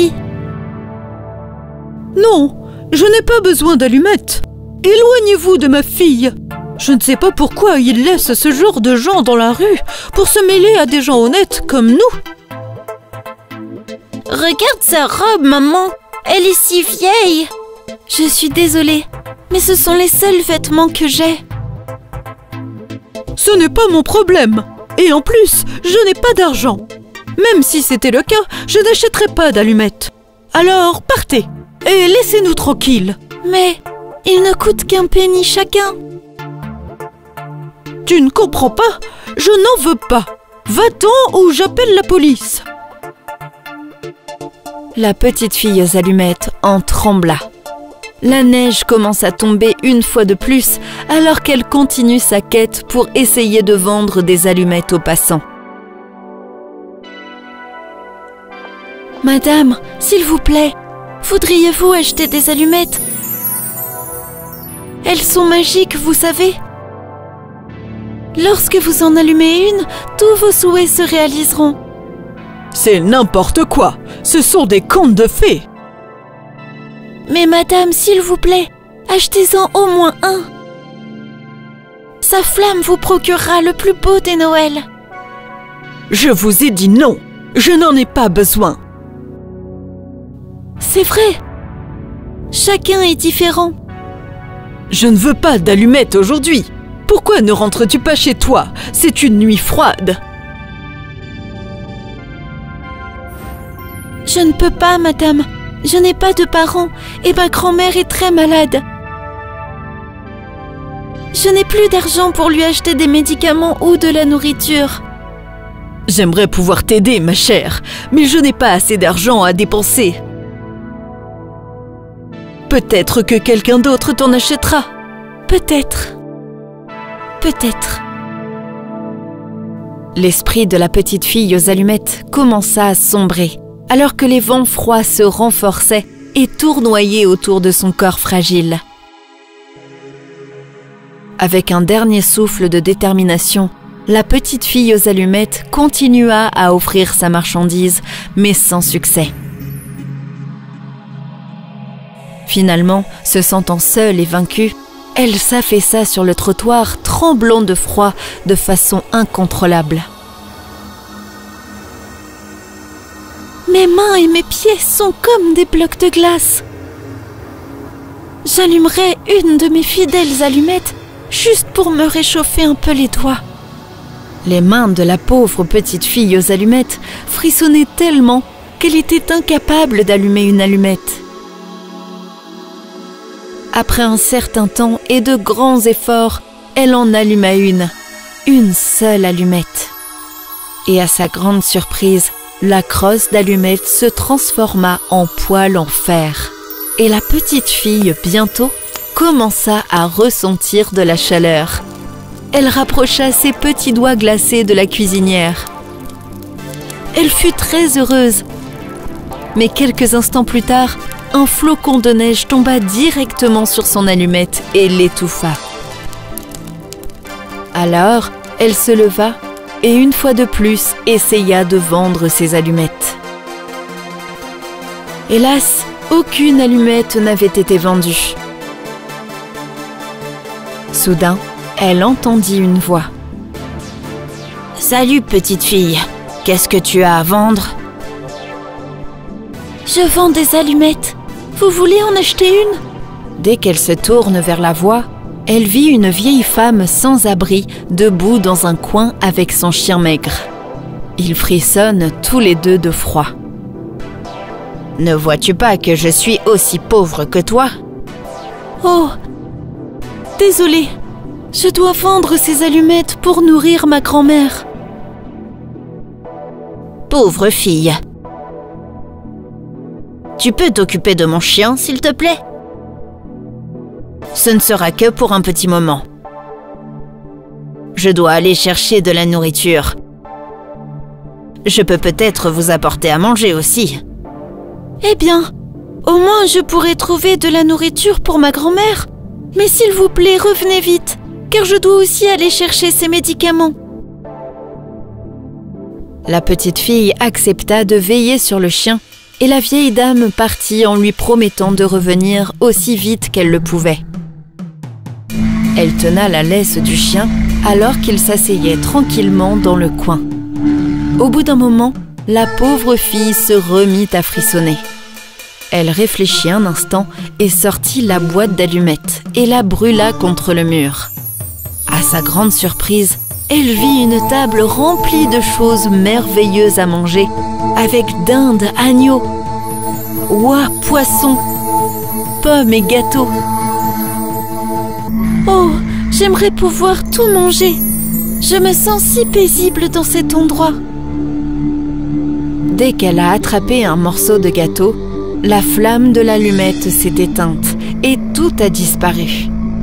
Non, je n'ai pas besoin d'allumettes. Éloignez-vous de ma fille. Je ne sais pas pourquoi ils laissent ce genre de gens dans la rue pour se mêler à des gens honnêtes comme nous. »«
Regarde sa robe, maman. Elle est si vieille. Je suis désolée, mais ce sont les seuls vêtements que j'ai. »«
Ce n'est pas mon problème. Et en plus, je n'ai pas d'argent. Même si c'était le cas, je n'achèterais pas d'allumettes. Alors, partez et laissez-nous tranquilles. »«
Mais ils ne coûtent qu'un penny chacun. »«
Tu ne comprends pas? Je n'en veux pas. Va-t'en ou j'appelle la police. »
La petite fille aux allumettes en trembla. La neige commence à tomber une fois de plus alors qu'elle continue sa quête pour essayer de vendre des allumettes aux passants.
Madame, s'il vous plaît, voudriez-vous acheter des allumettes? Elles sont magiques, vous savez. Lorsque vous en allumez une, tous vos souhaits se réaliseront.
C'est n'importe quoi. Ce sont des contes de fées.
Mais madame, s'il vous plaît, achetez-en au moins un. Sa flamme vous procurera le plus beau des Noëls.
Je vous ai dit non. Je n'en ai pas besoin.
C'est vrai. Chacun est différent.
Je ne veux pas d'allumettes aujourd'hui. Pourquoi ne rentres-tu pas chez toi? C'est une nuit froide.
Je ne peux pas, madame. Je n'ai pas de parents et ma grand-mère est très malade. Je n'ai plus d'argent pour lui acheter des médicaments ou de la nourriture.
J'aimerais pouvoir t'aider, ma chère, mais je n'ai pas assez d'argent à dépenser. Peut-être que quelqu'un d'autre t'en achètera.
Peut-être. Peut-être.
L'esprit de la petite fille aux allumettes commença à sombrer, alors que les vents froids se renforçaient et tournoyaient autour de son corps fragile. Avec un dernier souffle de détermination, la petite fille aux allumettes continua à offrir sa marchandise, mais sans succès. Finalement, se sentant seule et vaincue, elle s'affaissa sur le trottoir, tremblant de froid de façon incontrôlable.
Mes mains et mes pieds sont comme des blocs de glace. J'allumerai une de mes fidèles allumettes juste pour me réchauffer un peu les doigts.
Les mains de la pauvre petite fille aux allumettes frissonnaient tellement qu'elle était incapable d'allumer une allumette. Après un certain temps et de grands efforts, elle en alluma une seule allumette. Et à sa grande surprise, la crosse d'allumette se transforma en poêle en fer. Et la petite fille, bientôt, commença à ressentir de la chaleur. Elle rapprocha ses petits doigts glacés de la cuisinière. Elle fut très heureuse. Mais quelques instants plus tard, un flocon de neige tomba directement sur son allumette et l'étouffa. Alors, elle se leva et une fois de plus essaya de vendre ses allumettes. Hélas, aucune allumette n'avait été vendue. Soudain, elle entendit une voix.
« Salut, petite fille. Qu'est-ce que tu as à vendre ?»« Je vends des allumettes. Vous voulez en acheter une ?»
Dès qu'elle se tourne vers la voix, elle vit une vieille femme sans abri, debout dans un coin avec son chien maigre. Ils frissonnent tous les deux de froid. « Ne vois-tu pas que je suis aussi pauvre que toi ?»«
Oh, désolée. Je dois vendre ces allumettes pour nourrir ma grand-mère. »
Pauvre fille. Tu peux t'occuper de mon chien, s'il te plaît? Ce ne sera que pour un petit moment. Je dois aller chercher de la nourriture. Je peux peut-être vous apporter à manger aussi.
Eh bien, au moins je pourrai trouver de la nourriture pour ma grand-mère. Mais s'il vous plaît, revenez vite, car je dois aussi aller chercher ces médicaments.
La petite fille accepta de veiller sur le chien et la vieille dame partit en lui promettant de revenir aussi vite qu'elle le pouvait. Elle tena la laisse du chien alors qu'il s'asseyait tranquillement dans le coin. Au bout d'un moment, la pauvre fille se remit à frissonner. Elle réfléchit un instant et sortit la boîte d'allumettes et la brûla contre le mur. À sa grande surprise, elle vit une table remplie de choses merveilleuses à manger, avec dinde, agneau, oies, poissons, pommes et gâteaux.
Oh, j'aimerais pouvoir tout manger. Je me sens si paisible dans cet endroit.
Dès qu'elle a attrapé un morceau de gâteau, la flamme de l'allumette s'est éteinte et tout a disparu.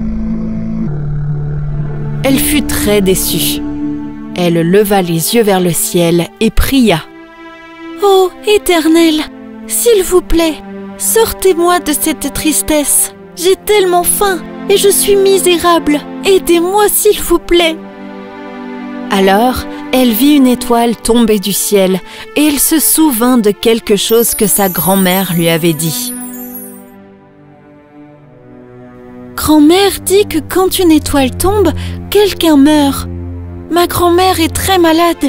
Elle fut très déçue. Elle leva les yeux vers le ciel et pria.
« Oh, Éternel, s'il vous plaît, sortez-moi de cette tristesse. J'ai tellement faim et je suis misérable. Aidez-moi, s'il vous plaît.
Alors, elle vit une étoile tomber du ciel et elle se souvint de quelque chose que sa grand-mère lui avait dit.
Grand-mère dit que quand une étoile tombe, quelqu'un meurt. Ma grand-mère est très malade.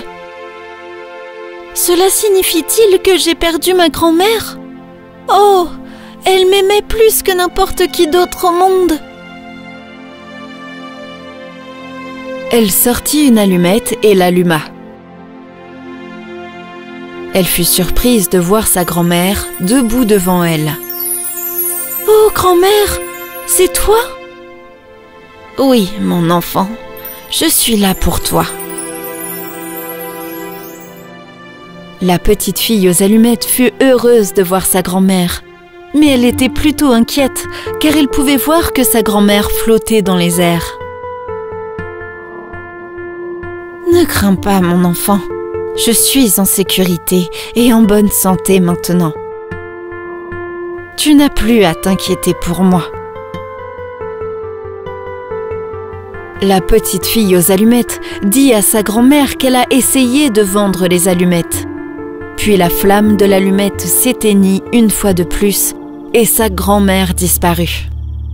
Cela signifie-t-il que j'ai perdu ma grand-mère? Oh, elle m'aimait plus que n'importe qui d'autre au monde.
Elle sortit une allumette et l'alluma. Elle fut surprise de voir sa grand-mère debout devant elle.
« Oh, grand-mère, c'est toi ?»«
Oui, mon enfant, je suis là pour toi. »
La petite fille aux allumettes fut heureuse de voir sa grand-mère, mais elle était plutôt inquiète car elle pouvait voir que sa grand-mère flottait dans les airs.
Ne crains pas, mon enfant. Je suis en sécurité et en bonne santé maintenant. Tu n'as plus à t'inquiéter pour moi.
La petite fille aux allumettes dit à sa grand-mère qu'elle a essayé de vendre les allumettes. Puis la flamme de l'allumette s'éteignit une fois de plus et sa grand-mère disparut.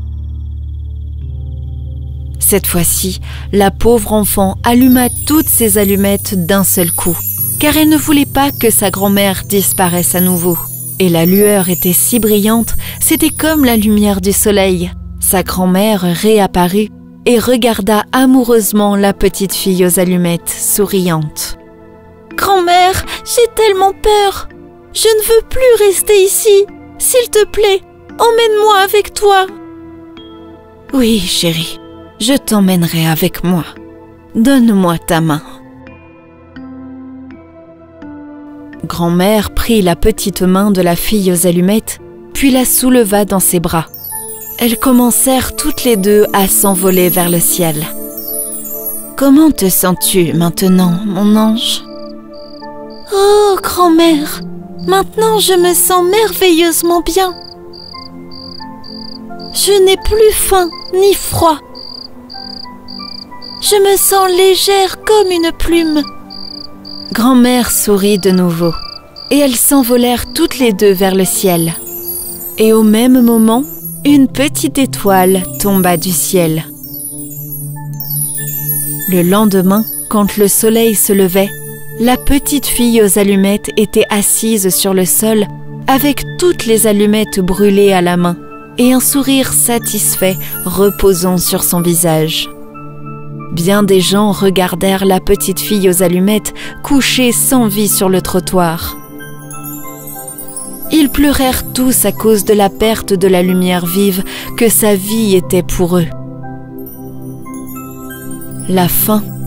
Cette fois-ci, la pauvre enfant alluma toutes ses allumettes d'un seul coup, car elle ne voulait pas que sa grand-mère disparaisse à nouveau. Et la lueur était si brillante, c'était comme la lumière du soleil. Sa grand-mère réapparut et regarda amoureusement la petite fille aux allumettes, souriante.
« Grand-mère, j'ai tellement peur. Je ne veux plus rester ici. S'il te plaît, emmène-moi avec toi. »«
Oui, chérie. Je t'emmènerai avec moi. Donne-moi ta main. »
Grand-mère prit la petite main de la fille aux allumettes, puis la souleva dans ses bras. Elles commencèrent toutes les deux à s'envoler vers le ciel.
« Comment te sens-tu maintenant, mon ange ?»«
Oh, grand-mère, maintenant je me sens merveilleusement bien. Je n'ai plus faim ni froid. Je me sens légère comme une plume. »
Grand-mère sourit de nouveau, et elles s'envolèrent toutes les deux vers le ciel. Et au même moment, une petite étoile tomba du ciel. Le lendemain, quand le soleil se levait, la petite fille aux allumettes était assise sur le sol avec toutes les allumettes brûlées à la main et un sourire satisfait reposant sur son visage. Bien des gens regardèrent la petite fille aux allumettes couchée sans vie sur le trottoir. Ils pleurèrent tous à cause de la perte de la lumière vive que sa vie était pour eux. La faim